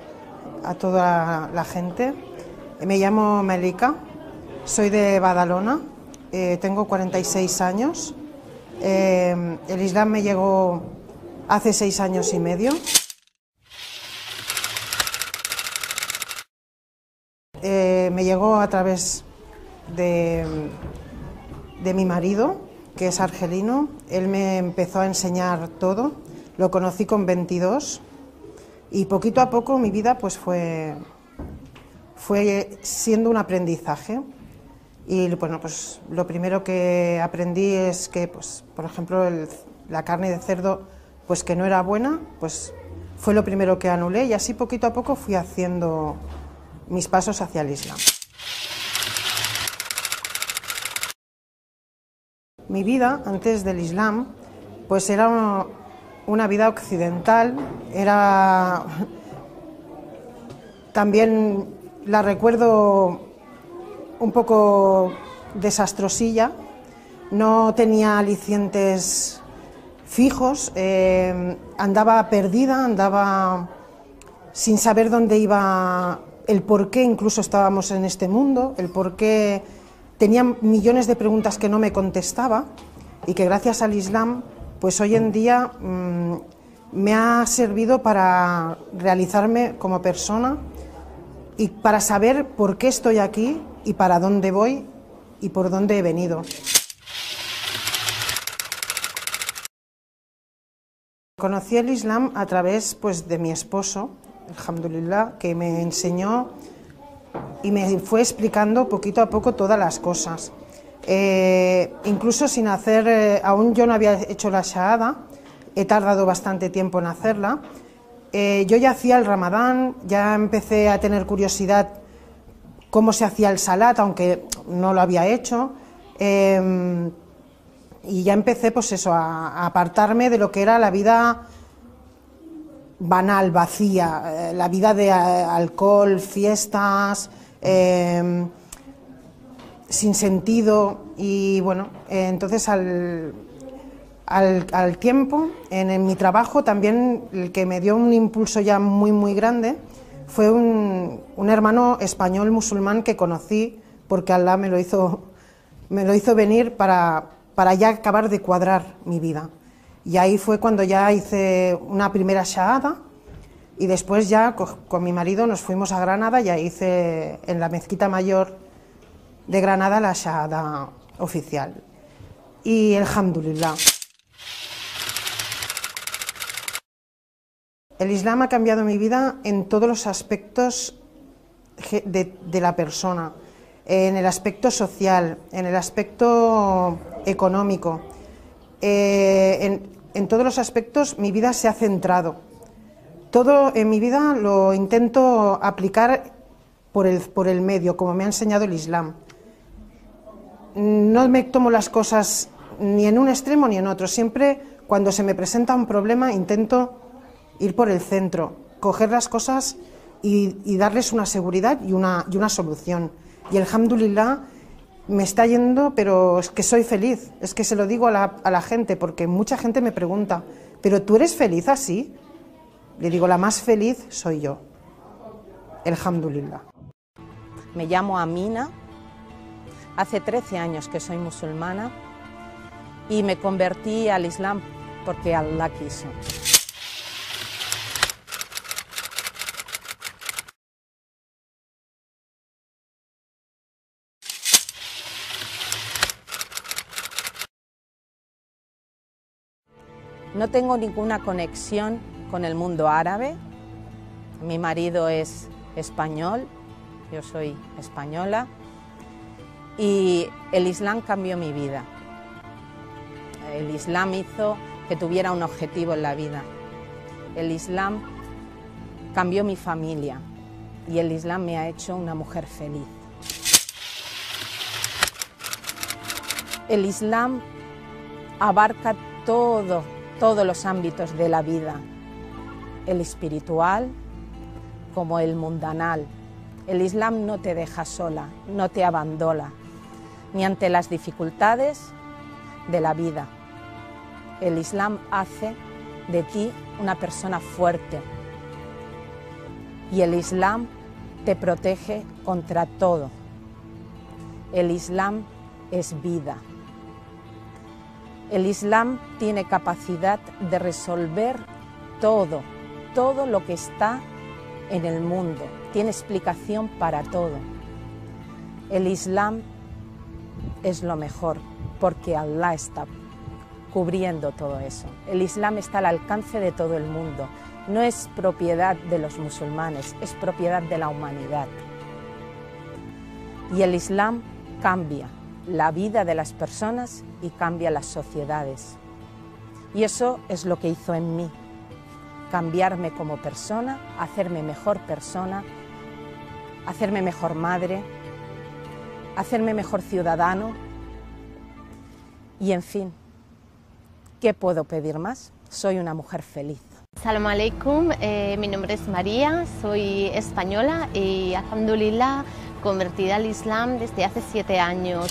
la gente. Me llamo Melika, soy de Badalona, tengo 46 años. El Islam me llegó hace 6 años y medio. Me llegó a través de mi marido, que es argelino. Él me empezó a enseñar todo, lo conocí con 22 y poquito a poco mi vida pues fue siendo un aprendizaje. Y bueno, pues lo primero que aprendí es que, pues, por ejemplo, la carne de cerdo pues que no era buena, pues fue lo primero que anulé, y así poquito a poco fui haciendo mis pasos hacia el Islam. Mi vida antes del Islam pues era una vida occidental, también la recuerdo un poco desastrosilla, no tenía alicientes fijos, andaba perdida, andaba sin saber dónde iba, el por qué incluso estábamos en este mundo, el por qué tenía millones de preguntas que no me contestaba, y que gracias al Islam pues hoy en día me ha servido para realizarme como persona y para saber por qué estoy aquí y para dónde voy y por dónde he venido. Conocí el Islam a través pues de mi esposo, alhamdulillah, que me enseñó y me fue explicando poquito a poco todas las cosas. Incluso sin hacer, aún yo no había hecho la shahada, he tardado bastante tiempo en hacerla. Yo ya hacía el Ramadán, ya empecé a tener curiosidad cómo se hacía el salat, aunque no lo había hecho, y ya empecé pues eso, a apartarme de lo que era la vida banal, vacía, la vida de alcohol, fiestas, sin sentido. Y bueno, entonces al tiempo, en mi trabajo también, el que me dio un impulso ya muy grande fue un hermano español musulmán que conocí, porque Allah me lo hizo venir para ya acabar de cuadrar mi vida. Y ahí fue cuando ya hice una primera shahada, y después ya con mi marido nos fuimos a Granada, y ahí hice en la mezquita mayor de Granada la shahada oficial. Y alhamdulillah. El Islam ha cambiado mi vida en todos los aspectos de la persona, en el aspecto social, en el aspecto económico, en todos los aspectos mi vida se ha centrado. Todo en mi vida lo intento aplicar por el medio, como me ha enseñado el Islam. No me tomo las cosas ni en un extremo ni en otro. Siempre cuando se me presenta un problema intento ir por el centro, coger las cosas y darles una seguridad y una solución. Y alhamdulillah me está yendo, pero es que soy feliz. Es que se lo digo a la gente, porque mucha gente me pregunta, ¿pero tú eres feliz así? Le digo, la más feliz soy yo. Alhamdulillah. Me llamo Amina, hace 13 años que soy musulmana y me convertí al Islam porque Allah quiso. No tengo ninguna conexión con el mundo árabe. Mi marido es español, yo soy española, y el Islam cambió mi vida. El Islam hizo que tuviera un objetivo en la vida. El Islam cambió mi familia y el Islam me ha hecho una mujer feliz. El Islam abarca todos los ámbitos de la vida, el espiritual como el mundanal. El Islam no te deja sola, no te abandona, ni ante las dificultades de la vida. El Islam hace de ti una persona fuerte y el Islam te protege contra todo. El Islam es vida. El Islam tiene capacidad de resolver todo lo que está en el mundo. Tiene explicación para todo. El Islam es lo mejor porque Allah está cubriendo todo eso. El Islam está al alcance de todo el mundo. No es propiedad de los musulmanes, es propiedad de la humanidad. Y el Islam cambia la vida de las personas y cambia las sociedades. Y eso es lo que hizo en mí, cambiarme como persona, hacerme mejor persona, hacerme mejor madre, hacerme mejor ciudadano y, en fin, ¿qué puedo pedir más? Soy una mujer feliz. Salam alaikum, mi nombre es María, soy española y alhamdulillah convertida al Islam desde hace 7 años.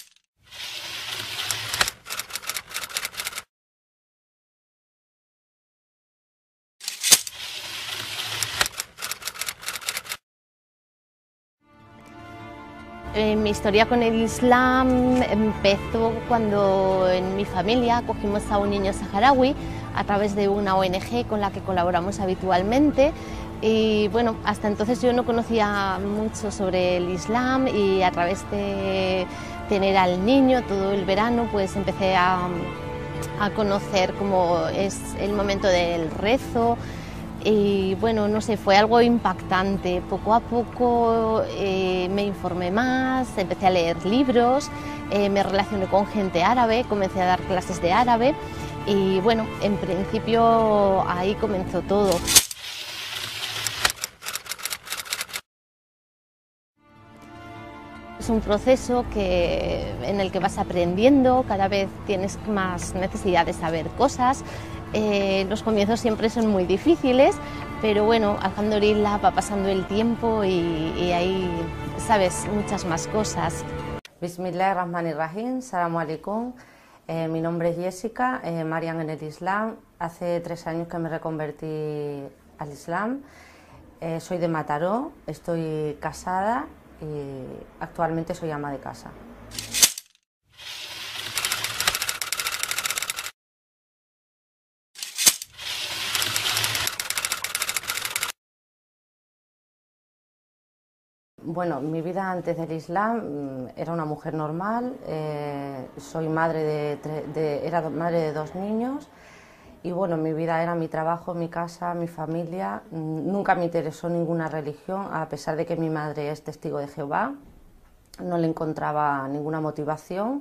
Mi historia con el Islam empezó cuando en mi familia cogimos a un niño saharaui a través de una ONG con la que colaboramos habitualmente y bueno, hasta entonces yo no conocía mucho sobre el Islam y a través de tener al niño todo el verano pues empecé a conocer cómo es el momento del rezo. Y bueno, no sé, fue algo impactante. Poco a poco me informé más, empecé a leer libros, me relacioné con gente árabe, comencé a dar clases de árabe y bueno, en principio ahí comenzó todo. Es un proceso en el que vas aprendiendo, cada vez tienes más necesidad de saber cosas. Los comienzos siempre son muy difíciles, pero bueno, alhamdulillah va pasando el tiempo y ahí sabes muchas más cosas. Bismillahirrahmanirrahim, Salamu alaikum. Mi nombre es Jessica, Marian en el Islam. Hace 3 años que me reconvertí al Islam. Soy de Mataró, estoy casada y actualmente soy ama de casa. Bueno, mi vida antes del Islam era una mujer normal, soy madre era madre de 2 niños y bueno, mi vida era mi trabajo, mi casa, mi familia. Nunca me interesó ninguna religión, a pesar de que mi madre es testigo de Jehová, no le encontraba ninguna motivación.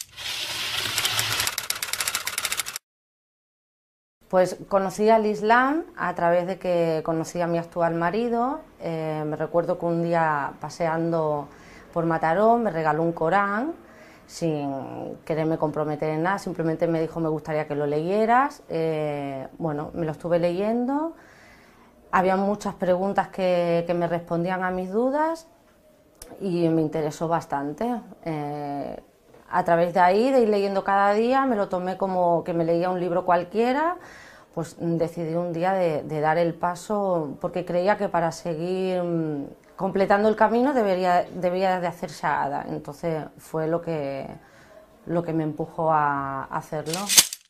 Pues conocí al Islam a través de que conocí a mi actual marido. Me recuerdo que un día paseando por Mataró me regaló un Corán sin quererme comprometer en nada, simplemente me dijo me gustaría que lo leyeras. Bueno, me lo estuve leyendo, había muchas preguntas que me respondían a mis dudas y me interesó bastante. A través de ahí, de ir leyendo cada día, me lo tomé como que me leía un libro cualquiera, pues decidí un día de dar el paso porque creía que para seguir completando el camino debería de hacer shahada. Entonces fue lo que me empujó a hacerlo.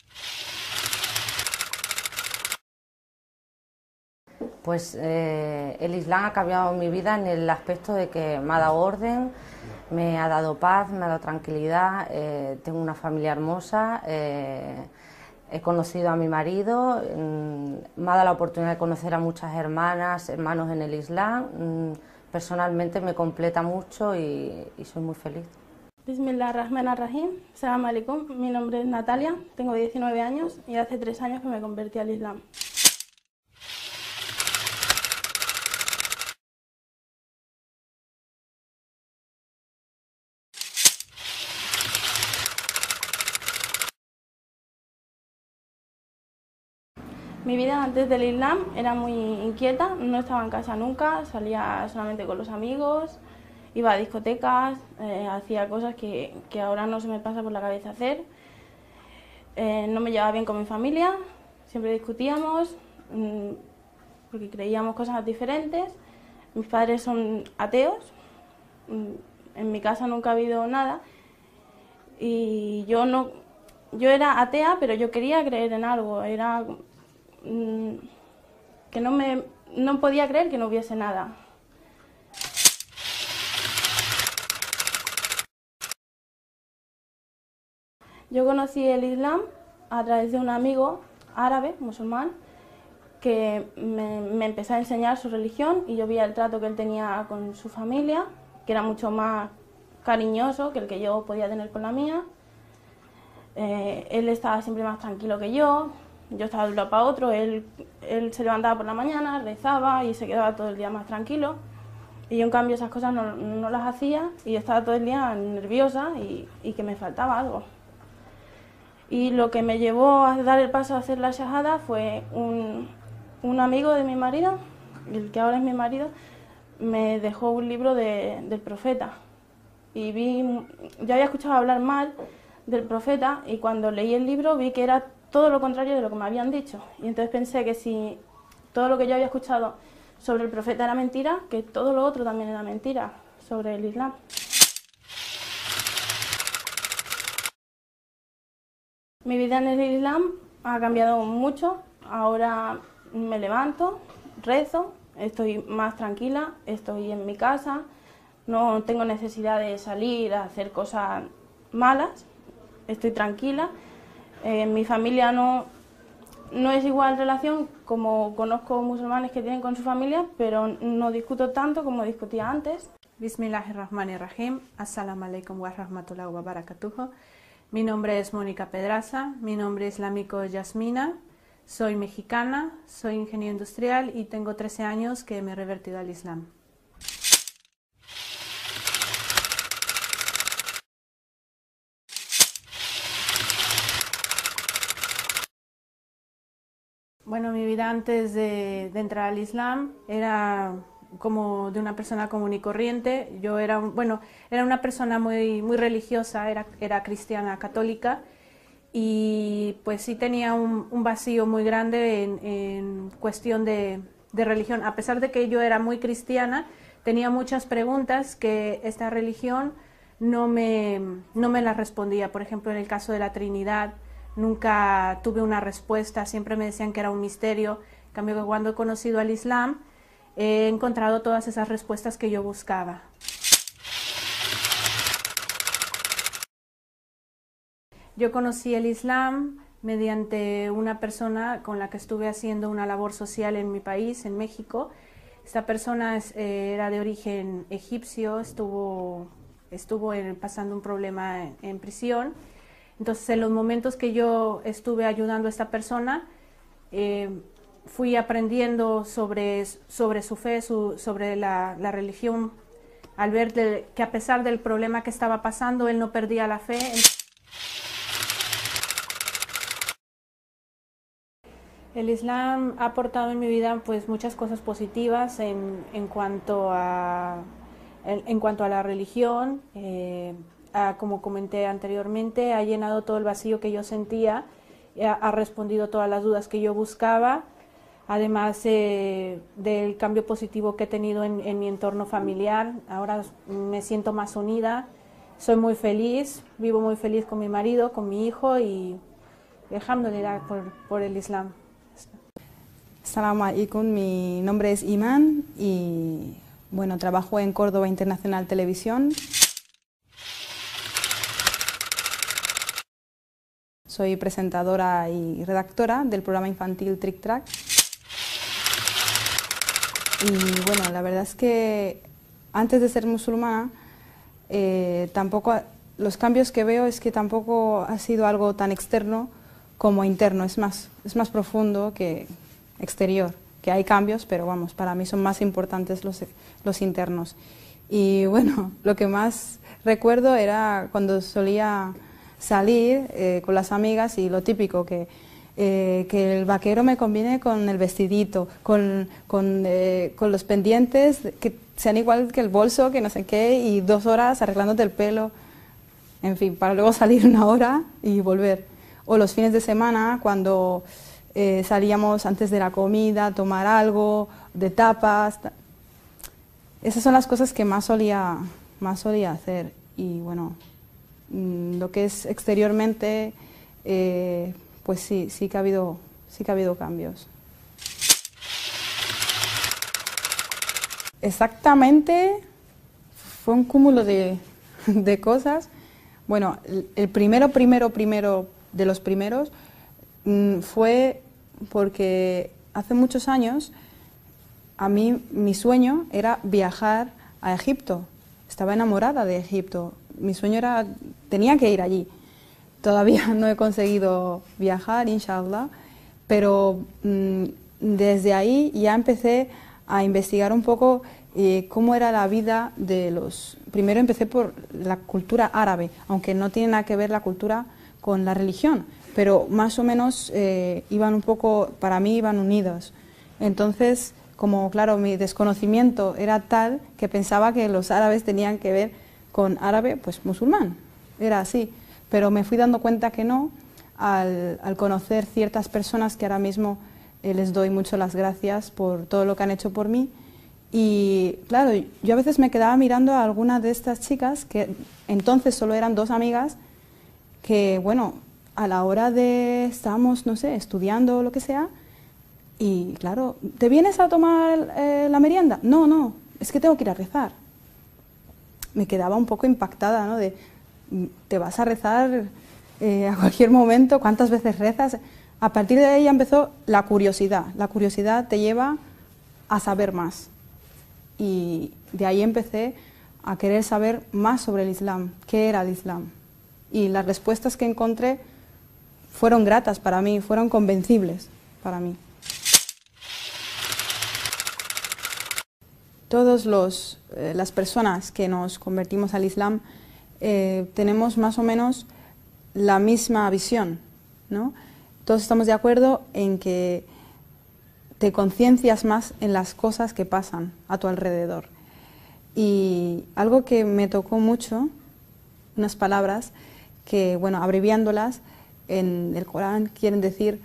Pues el Islam ha cambiado mi vida en el aspecto de que me ha dado orden, me ha dado paz, me ha dado tranquilidad, tengo una familia hermosa, he conocido a mi marido, me ha dado la oportunidad de conocer a muchas hermanas, hermanos en el Islam. Personalmente me completa mucho y soy muy feliz. Bismillahirrahmanirrahim, Salam alaikum, mi nombre es Natalia, tengo 19 años y hace 3 años que me convertí al Islam. Mi vida antes del Islam era muy inquieta, no estaba en casa nunca, salía solamente con los amigos, iba a discotecas, hacía cosas que ahora no se me pasa por la cabeza hacer. No me llevaba bien con mi familia, siempre discutíamos porque creíamos cosas diferentes. Mis padres son ateos, en mi casa nunca ha habido nada y yo era atea, pero yo quería creer en algo, era que no podía creer que no hubiese nada. Yo conocí el Islam a través de un amigo árabe, musulmán, que me empezó a enseñar su religión y yo vi el trato que él tenía con su familia, que era mucho más cariñoso que el que yo podía tener con la mía. Él estaba siempre más tranquilo que yo estaba de un lado para otro, él se levantaba por la mañana, rezaba y se quedaba todo el día más tranquilo. Y yo en cambio esas cosas no las hacía y estaba todo el día nerviosa y que me faltaba algo. Y lo que me llevó a dar el paso a hacer la shahada fue un amigo de mi marido, el que ahora es mi marido, me dejó un libro del profeta. Y yo había escuchado hablar mal del profeta y cuando leí el libro vi que era todo lo contrario de lo que me habían dicho. Y entonces pensé que si todo lo que yo había escuchado sobre el profeta era mentira, que todo lo otro también era mentira sobre el Islam. Mi vida en el Islam ha cambiado mucho. Ahora me levanto, rezo, estoy más tranquila, estoy en mi casa, no tengo necesidad de salir a hacer cosas malas, estoy tranquila. En mi familia no es igual relación, como conozco musulmanes que tienen con su familia, pero no discuto tanto como discutía antes. Bismillahirrahmanirrahim. Assalamu alaikum wa rahmatullahi wa barakatuh. Mi nombre es Mónica Pedraza, mi nombre islámico es Yasmina, soy mexicana, soy ingeniero industrial y tengo 13 años que me he revertido al Islam. Bueno, mi vida antes de entrar al Islam era como de una persona común y corriente. Yo era una persona muy religiosa, era cristiana católica y pues sí tenía un vacío muy grande en cuestión de religión. A pesar de que yo era muy cristiana, tenía muchas preguntas que esta religión no me las respondía. Por ejemplo, en el caso de la Trinidad, nunca tuve una respuesta, siempre me decían que era un misterio. En cambio, cuando he conocido al Islam, he encontrado todas esas respuestas que yo buscaba. Yo conocí el Islam mediante una persona con la que estuve haciendo una labor social en mi país, en México. Esta persona era de origen egipcio, estuvo pasando un problema en prisión. Entonces, en los momentos que yo estuve ayudando a esta persona, fui aprendiendo sobre su fe, sobre la religión, al ver que a pesar del problema que estaba pasando, él no perdía la fe. El Islam ha aportado en mi vida pues muchas cosas positivas en cuanto a la religión. Como comenté anteriormente, ha llenado todo el vacío que yo sentía, ha respondido todas las dudas que yo buscaba, además del cambio positivo que he tenido en mi entorno familiar. Ahora me siento más unida, soy muy feliz, vivo muy feliz con mi marido, con mi hijo y alhamdulillah por el Islam. Assalamu alaikum, mi nombre es Iman y bueno, trabajo en Córdoba Internacional Televisión. Soy presentadora y redactora del programa infantil Trick Track. Y bueno, la verdad es que antes de ser musulmana, los cambios que veo es que tampoco ha sido algo tan externo como interno, es más profundo que exterior, que hay cambios, pero vamos, para mí son más importantes los internos. Y bueno, lo que más recuerdo era cuando solía salir con las amigas y lo típico, que que el vaquero me combine con el vestidito, con los pendientes que sean igual que el bolso, que no sé qué, y 2 horas arreglándote el pelo, en fin, para luego salir 1 hora y volver. O los fines de semana, cuando salíamos antes de la comida a tomar algo, de tapas. Esas son las cosas que más solía hacer. Y bueno, lo que es exteriormente, pues sí que ha habido cambios. Exactamente, fue un cúmulo de cosas. Bueno, el primero de los primeros fue porque hace muchos años a mí mi sueño era viajar a Egipto. Estaba enamorada de Egipto. Mi sueño tenía que ir allí. Todavía no he conseguido viajar, inshallah, pero desde ahí ya empecé a investigar un poco cómo era la vida de los... Primero empecé por la cultura árabe, aunque no tiene nada que ver la cultura con la religión, pero más o menos iban un poco, para mí iban unidos. Entonces, como claro, mi desconocimiento era tal que pensaba que los árabes tenían que ver con árabe, pues musulmán, era así. Pero me fui dando cuenta que no, al conocer ciertas personas que ahora mismo les doy mucho las gracias por todo lo que han hecho por mí. Y claro, yo a veces me quedaba mirando a algunas de estas chicas, que entonces solo eran 2 amigas, que bueno, a la hora de estábamos, no sé, estudiando o lo que sea, y claro, ¿te vienes a tomar la merienda? No, es que tengo que ir a rezar. Me quedaba un poco impactada, ¿no? De, ¿te vas a rezar a cualquier momento? ¿Cuántas veces rezas? A partir de ahí ya empezó la curiosidad. La curiosidad te lleva a saber más. Y de ahí empecé a querer saber más sobre el Islam, qué era el Islam. Y las respuestas que encontré fueron gratas para mí, fueron convencibles para mí. Todas las personas que nos convertimos al Islam tenemos más o menos la misma visión, ¿no? Todos estamos de acuerdo en que te conciencias más en las cosas que pasan a tu alrededor. Y algo que me tocó mucho, unas palabras que, bueno, abreviándolas, en el Corán quieren decir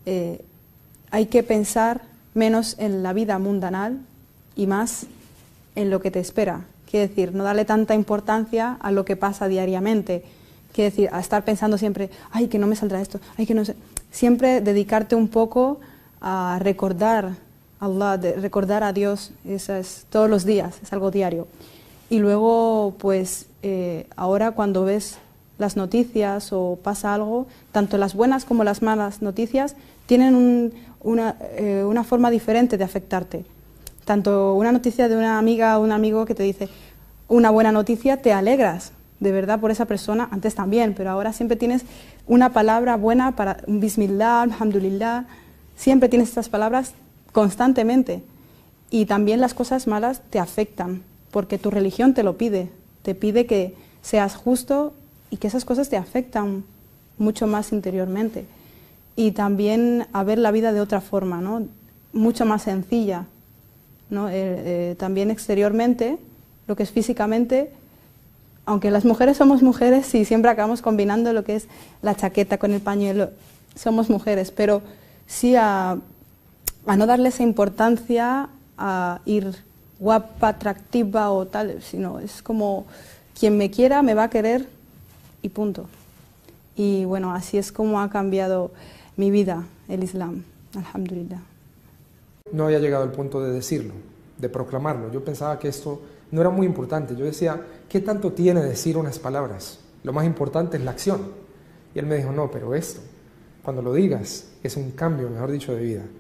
hay que pensar menos en la vida mundanal y más en lo que te espera. Quiere decir, no darle tanta importancia a lo que pasa diariamente. Quiere decir, a estar pensando siempre, ay, que no me saldrá esto, ay, que no sé. Siempre dedicarte un poco a recordar a Allah, recordar a Dios, eso es todos los días, es algo diario. Y luego, pues, ahora cuando ves las noticias o pasa algo, tanto las buenas como las malas noticias tienen una forma diferente de afectarte. Tanto una noticia de una amiga o un amigo que te dice una buena noticia, te alegras de verdad por esa persona, antes también, pero ahora siempre tienes una palabra buena para un bismillah, alhamdulillah, siempre tienes estas palabras constantemente. Y también las cosas malas te afectan, porque tu religión te lo pide, te pide que seas justo y que esas cosas te afectan mucho más interiormente. Y también a ver la vida de otra forma, ¿no? Mucho más sencilla, ¿no? También exteriormente, lo que es físicamente, aunque las mujeres somos mujeres y siempre acabamos combinando lo que es la chaqueta con el pañuelo, somos mujeres, pero sí a no darle esa importancia a ir guapa, atractiva o tal, sino es como quien me quiera me va a querer y punto. Y bueno, así es como ha cambiado mi vida, el Islam, alhamdulillah. No había llegado al punto de decirlo, de proclamarlo. Yo pensaba que esto no era muy importante. Yo decía, ¿qué tanto tiene decir unas palabras? Lo más importante es la acción. Y él me dijo, no, pero esto, cuando lo digas, es un cambio, mejor dicho, de vida.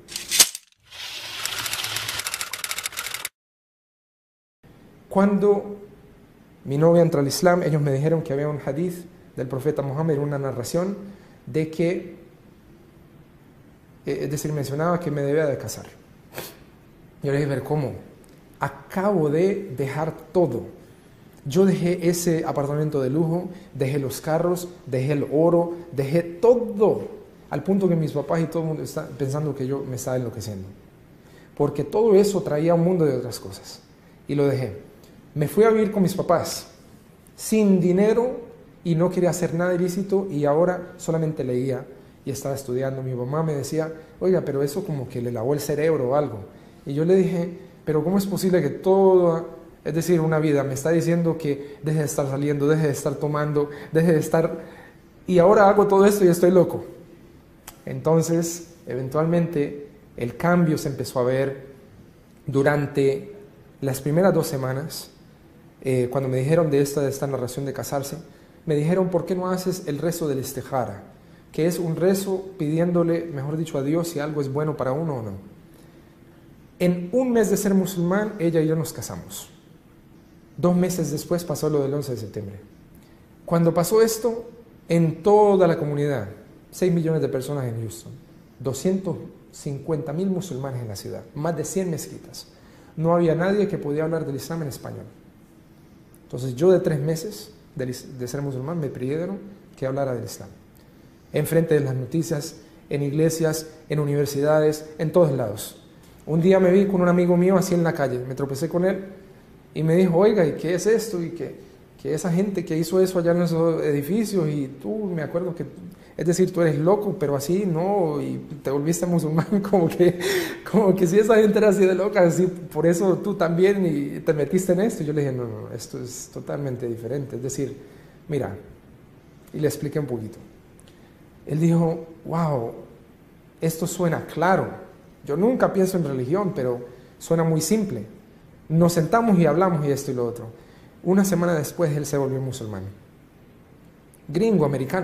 Cuando mi novia entró al Islam, ellos me dijeron que había un hadith del profeta Muhammad, una narración de que, es decir, mencionaba que me debía de casar. Yo le dije, ver, ¿cómo? Acabo de dejar todo. Yo dejé ese apartamento de lujo, dejé los carros, dejé el oro, dejé todo al punto que mis papás y todo el mundo está pensando que yo me estaba enloqueciendo. Porque todo eso traía un mundo de otras cosas. Y lo dejé. Me fui a vivir con mis papás, sin dinero, y no quería hacer nada ilícito, y ahora solamente leía y estaba estudiando. Mi mamá me decía, oiga, pero eso como que le lavó el cerebro o algo. Y yo le dije, pero ¿cómo es posible que todo, es decir, una vida me está diciendo que deje de estar saliendo, deje de estar tomando, deje de estar... y ahora hago todo esto y estoy loco? Entonces, eventualmente, el cambio se empezó a ver durante las primeras 2 semanas, cuando me dijeron de esta narración de casarse. Me dijeron, ¿por qué no haces el rezo del istijara? Que es un rezo pidiéndole, mejor dicho, a Dios si algo es bueno para uno o no. En un mes de ser musulmán, ella y yo nos casamos. 2 meses después pasó lo del 11 de septiembre. Cuando pasó esto, en toda la comunidad, 6 millones de personas en Houston, 250.000 musulmanes en la ciudad, más de 100 mezquitas. No había nadie que podía hablar del Islam en español. Entonces yo de 3 meses de ser musulmán me pidieron que hablara del Islam. Enfrente de las noticias, en iglesias, en universidades, en todos lados. Un día me vi con un amigo mío así en la calle, me tropecé con él y me dijo, oiga, ¿y qué es esto? Y que esa gente que hizo eso allá en esos edificios, y tú, me acuerdo que, es decir, tú eres loco, pero así no, y te volviste musulmán, como que si esa gente era así de loca, así, por eso tú también y te metiste en esto. Y yo le dije, no, esto es totalmente diferente, es decir, mira, y le expliqué un poquito. Él dijo, wow, esto suena claro, yo nunca pienso en religión, pero suena muy simple. Nos sentamos y hablamos y esto y lo otro. Una semana después él se volvió musulmán, gringo, americano.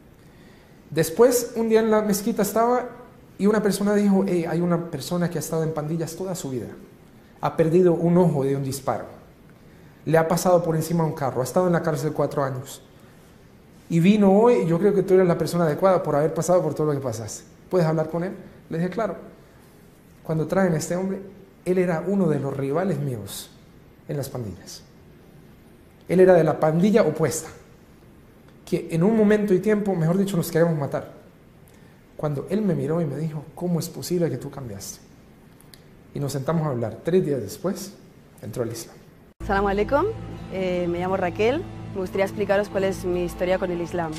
Después, un día en la mezquita estaba y una persona dijo, hey, hay una persona que ha estado en pandillas toda su vida, ha perdido un ojo de un disparo, le ha pasado por encima de un carro, ha estado en la cárcel 4 años y vino hoy, y yo creo que tú eres la persona adecuada por haber pasado por todo lo que pasaste. ¿Puedes hablar con él? Le dije, claro. Cuando traen a este hombre, él era uno de los rivales míos en las pandillas. Él era de la pandilla opuesta, que en un momento y tiempo, mejor dicho, nos queríamos matar. Cuando él me miró y me dijo, ¿cómo es posible que tú cambiaste? Y nos sentamos a hablar. 3 días después, entró al Islam. Salam alaikum, me llamo Raquel. Me gustaría explicaros cuál es mi historia con el Islam.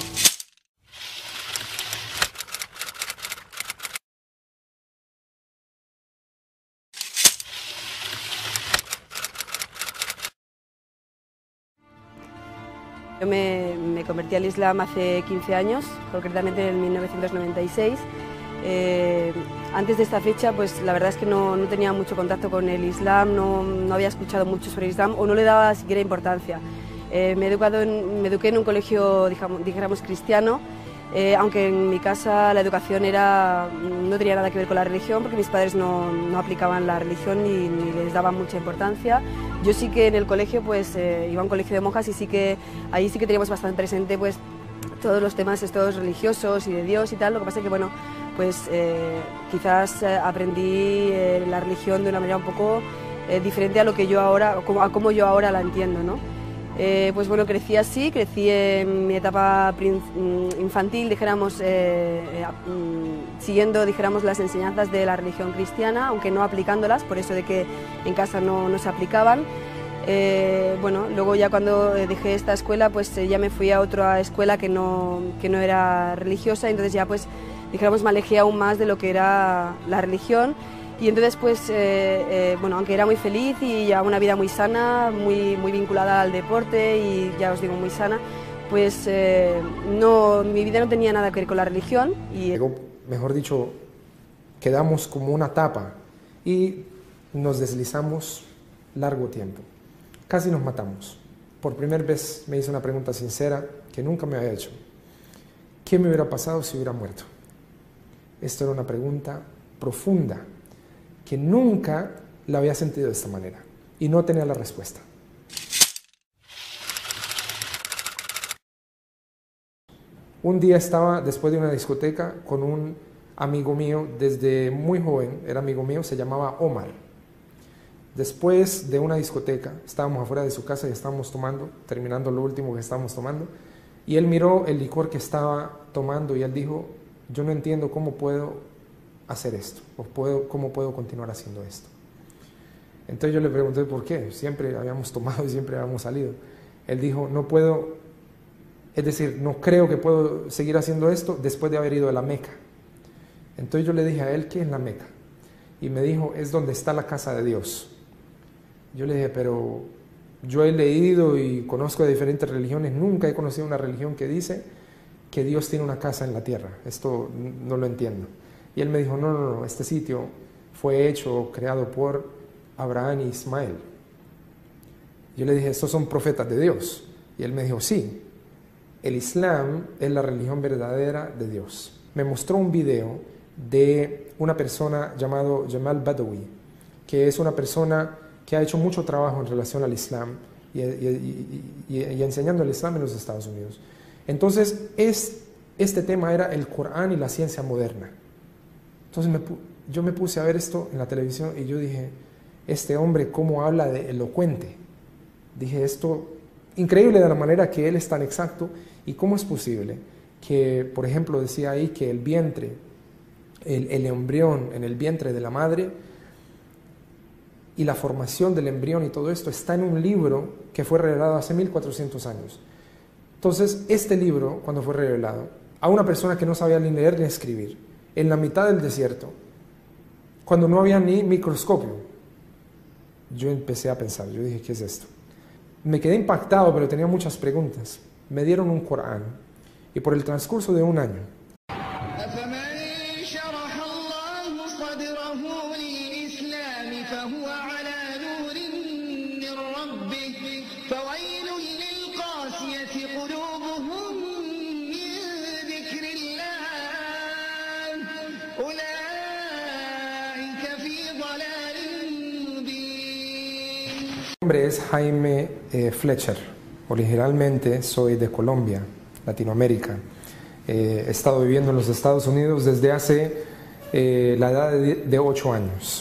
Yo me convertí al Islam hace 15 años, concretamente en 1996. Antes de esta fecha, pues la verdad es que no tenía mucho contacto con el Islam, no había escuchado mucho sobre el Islam o no le daba siquiera importancia. Me eduqué en un colegio, dijéramos, cristiano, aunque en mi casa la educación no tenía nada que ver con la religión, porque mis padres no aplicaban la religión ni les daban mucha importancia. Yo sí que en el colegio pues iba a un colegio de monjas y ahí sí que teníamos bastante presente pues todos los temas estos religiosos y de Dios y tal. Lo que pasa es que bueno, pues quizás aprendí la religión de una manera un poco diferente a lo que yo ahora, a cómo yo ahora la entiendo, ¿no? Pues bueno, crecí así, crecí en mi etapa infantil, dijéramos, siguiendo, dijéramos, las enseñanzas de la religión cristiana, aunque no aplicándolas, por eso de que en casa no se aplicaban. Bueno, luego ya cuando dejé esta escuela, pues ya me fui a otra escuela que no era religiosa, entonces ya pues, dijéramos, me alejé aún más de lo que era la religión. Y entonces, pues, bueno, aunque era muy feliz y llevaba una vida muy sana, muy vinculada al deporte y ya os digo, muy sana, pues mi vida no tenía nada que ver con la religión. Y mejor dicho, quedamos como una tapa y nos deslizamos largo tiempo. Casi nos matamos. Por primera vez me hice una pregunta sincera que nunca me había hecho. ¿Qué me hubiera pasado si hubiera muerto? Esto era una pregunta profunda, que nunca la había sentido de esta manera y no tenía la respuesta. Un día estaba después de una discoteca con un amigo mío desde muy joven, era amigo mío, se llamaba Omar. Después de una discoteca, estábamos afuera de su casa y estábamos tomando, terminando lo último que estábamos tomando, y él miró el licor que estaba tomando y él dijo, yo no entiendo cómo puedo hacer esto, o cómo puedo continuar haciendo esto. Entonces yo le pregunté por qué, siempre habíamos tomado y siempre habíamos salido. Él dijo, no puedo, es decir, no creo que puedo seguir haciendo esto después de haber ido a la Meca. Entonces yo le dije a él, ¿qué es la Meca? Y me dijo, es donde está la casa de Dios. Yo le dije, pero yo he leído y conozco de diferentes religiones, nunca he conocido una religión que dice que Dios tiene una casa en la tierra. Esto no lo entiendo. Y él me dijo, no, este sitio fue hecho, creado por Abraham y Ismael. Yo le dije, estos son profetas de Dios. Y él me dijo, sí, el Islam es la religión verdadera de Dios. Me mostró un video de una persona llamado Jamal Badawi, que es una persona que ha hecho mucho trabajo en relación al Islam y enseñando el Islam en los Estados Unidos. Entonces, este tema era el Corán y la ciencia moderna. Entonces yo me puse a ver esto en la televisión y yo dije, este hombre cómo habla de elocuente. Dije, esto, increíble de la manera que él es tan exacto, y cómo es posible que, por ejemplo, decía ahí que el vientre, el embrión en el vientre de la madre y la formación del embrión y todo esto está en un libro que fue revelado hace 1400 años. Entonces, este libro, cuando fue revelado, a una persona que no sabía ni leer ni escribir, en la mitad del desierto, cuando no había ni microscopio, yo empecé a pensar, yo dije, ¿qué es esto? Me quedé impactado, pero tenía muchas preguntas. Me dieron un Corán, y por el transcurso de un año, mi nombre es Jaime Fletcher. Originalmente soy de Colombia, Latinoamérica. He estado viviendo en los Estados Unidos desde hace la edad de 8 años.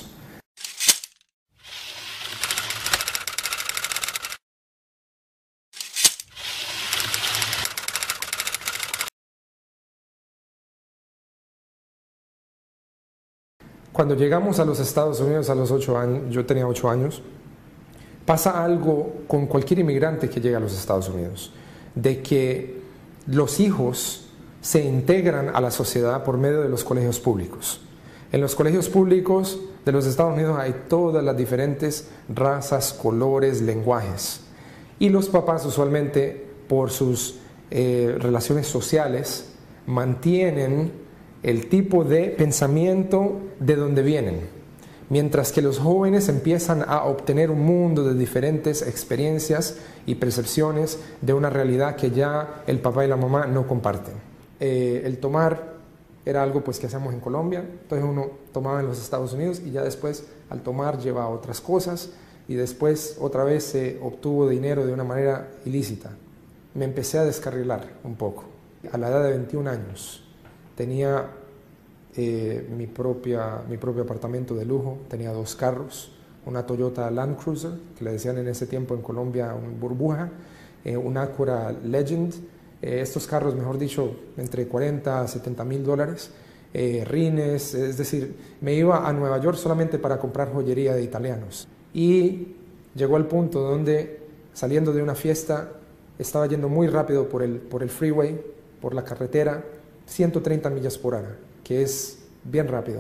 Cuando llegamos a los Estados Unidos a los 8 años, yo tenía 8 años, pasa algo con cualquier inmigrante que llega a los Estados Unidos, de que los hijos se integran a la sociedad por medio de los colegios públicos. En los colegios públicos de los Estados Unidos hay todas las diferentes razas, colores, lenguajes. Y los papás usualmente, por sus relaciones sociales, mantienen el tipo de pensamiento de donde vienen. Mientras que los jóvenes empiezan a obtener un mundo de diferentes experiencias y percepciones de una realidad que ya el papá y la mamá no comparten. El tomar era algo pues que hacíamos en Colombia, entonces uno tomaba en los Estados Unidos y ya después al tomar llevaba otras cosas y después otra vez se obtuvo dinero de una manera ilícita. Me empecé a descarrilar un poco. A la edad de 21 años tenía mi propio apartamento de lujo, tenía 2 carros, una Toyota Land Cruiser, que le decían en ese tiempo en Colombia un burbuja, un Acura Legend, estos carros, mejor dicho, entre 40 a 70 mil dólares, rines, es decir, me iba a Nueva York solamente para comprar joyería de italianos. Y llegó al punto donde, saliendo de una fiesta, estaba yendo muy rápido por el freeway, por la carretera, 130 millas por hora, que es bien rápido.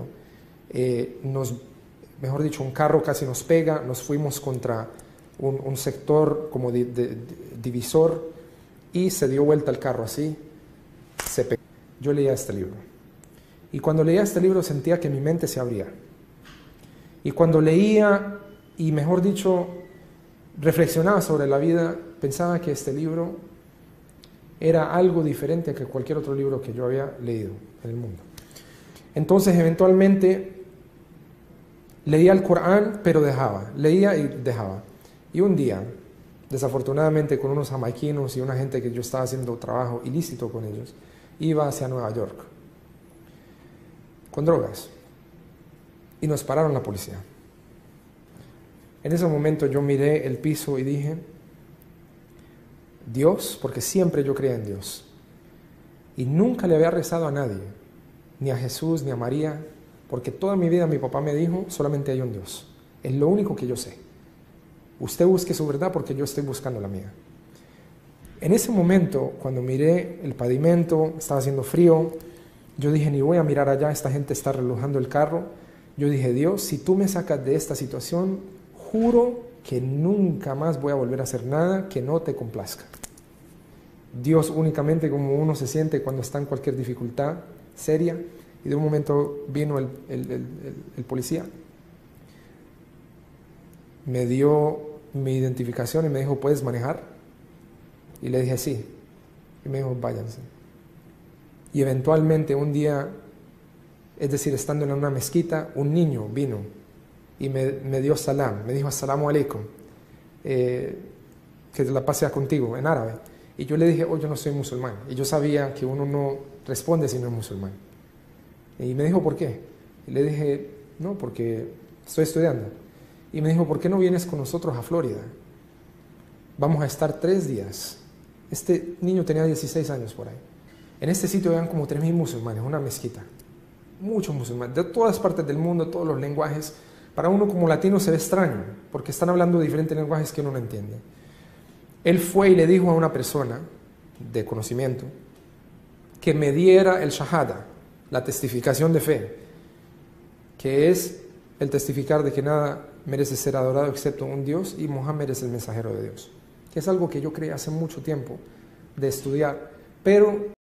Mejor dicho, un carro casi nos pega, nos fuimos contra un sector como divisor y se dio vuelta el carro así, se pegó. Yo leía este libro y cuando leía este libro sentía que mi mente se abría, y cuando leía y mejor dicho reflexionaba sobre la vida, pensaba que este libro era algo diferente que cualquier otro libro que yo había leído en el mundo. Entonces eventualmente leía el Corán, pero dejaba, leía y dejaba. Y un día, desafortunadamente con unos jamaiquinos y una gente que yo estaba haciendo trabajo ilícito con ellos, iba hacia Nueva York con drogas y nos pararon la policía. En ese momento yo miré el piso y dije, Dios, porque siempre yo creía en Dios y nunca le había rezado a nadie, ni a Jesús, ni a María, porque toda mi vida mi papá me dijo, solamente hay un Dios. Es lo único que yo sé. Usted busque su verdad porque yo estoy buscando la mía. En ese momento, cuando miré el pavimento, estaba haciendo frío, yo dije, ni voy a mirar allá, esta gente está relojando el carro. Yo dije, Dios, si tú me sacas de esta situación, juro que nunca más voy a volver a hacer nada que no te complazca. Dios únicamente como uno se siente cuando está en cualquier dificultad seria, y de un momento vino el policía, me dio mi identificación y me dijo, ¿puedes manejar? Y le dije, sí. Y me dijo, váyanse. Y eventualmente un día, es decir, estando en una mezquita, un niño vino y me dio salam, me dijo, assalamu alaikum, que la paz sea contigo, en árabe. Y yo le dije, oh, yo no soy musulmán. Y yo sabía que uno no responde si no es musulmán. Y me dijo, ¿por qué? Y le dije, no, porque estoy estudiando. Y me dijo, ¿por qué no vienes con nosotros a Florida? Vamos a estar 3 días. Este niño tenía 16 años por ahí. En este sitio habían como 3.000 musulmanes, una mezquita. Muchos musulmanes, de todas partes del mundo, todos los lenguajes. Para uno como latino se ve extraño, porque están hablando diferentes lenguajes que uno no entiende. Él fue y le dijo a una persona de conocimiento que me diera el shahada, la testificación de fe, que es el testificar de que nada merece ser adorado excepto un Dios y Mohammed es el mensajero de Dios, que es algo que yo creí hace mucho tiempo de estudiar, pero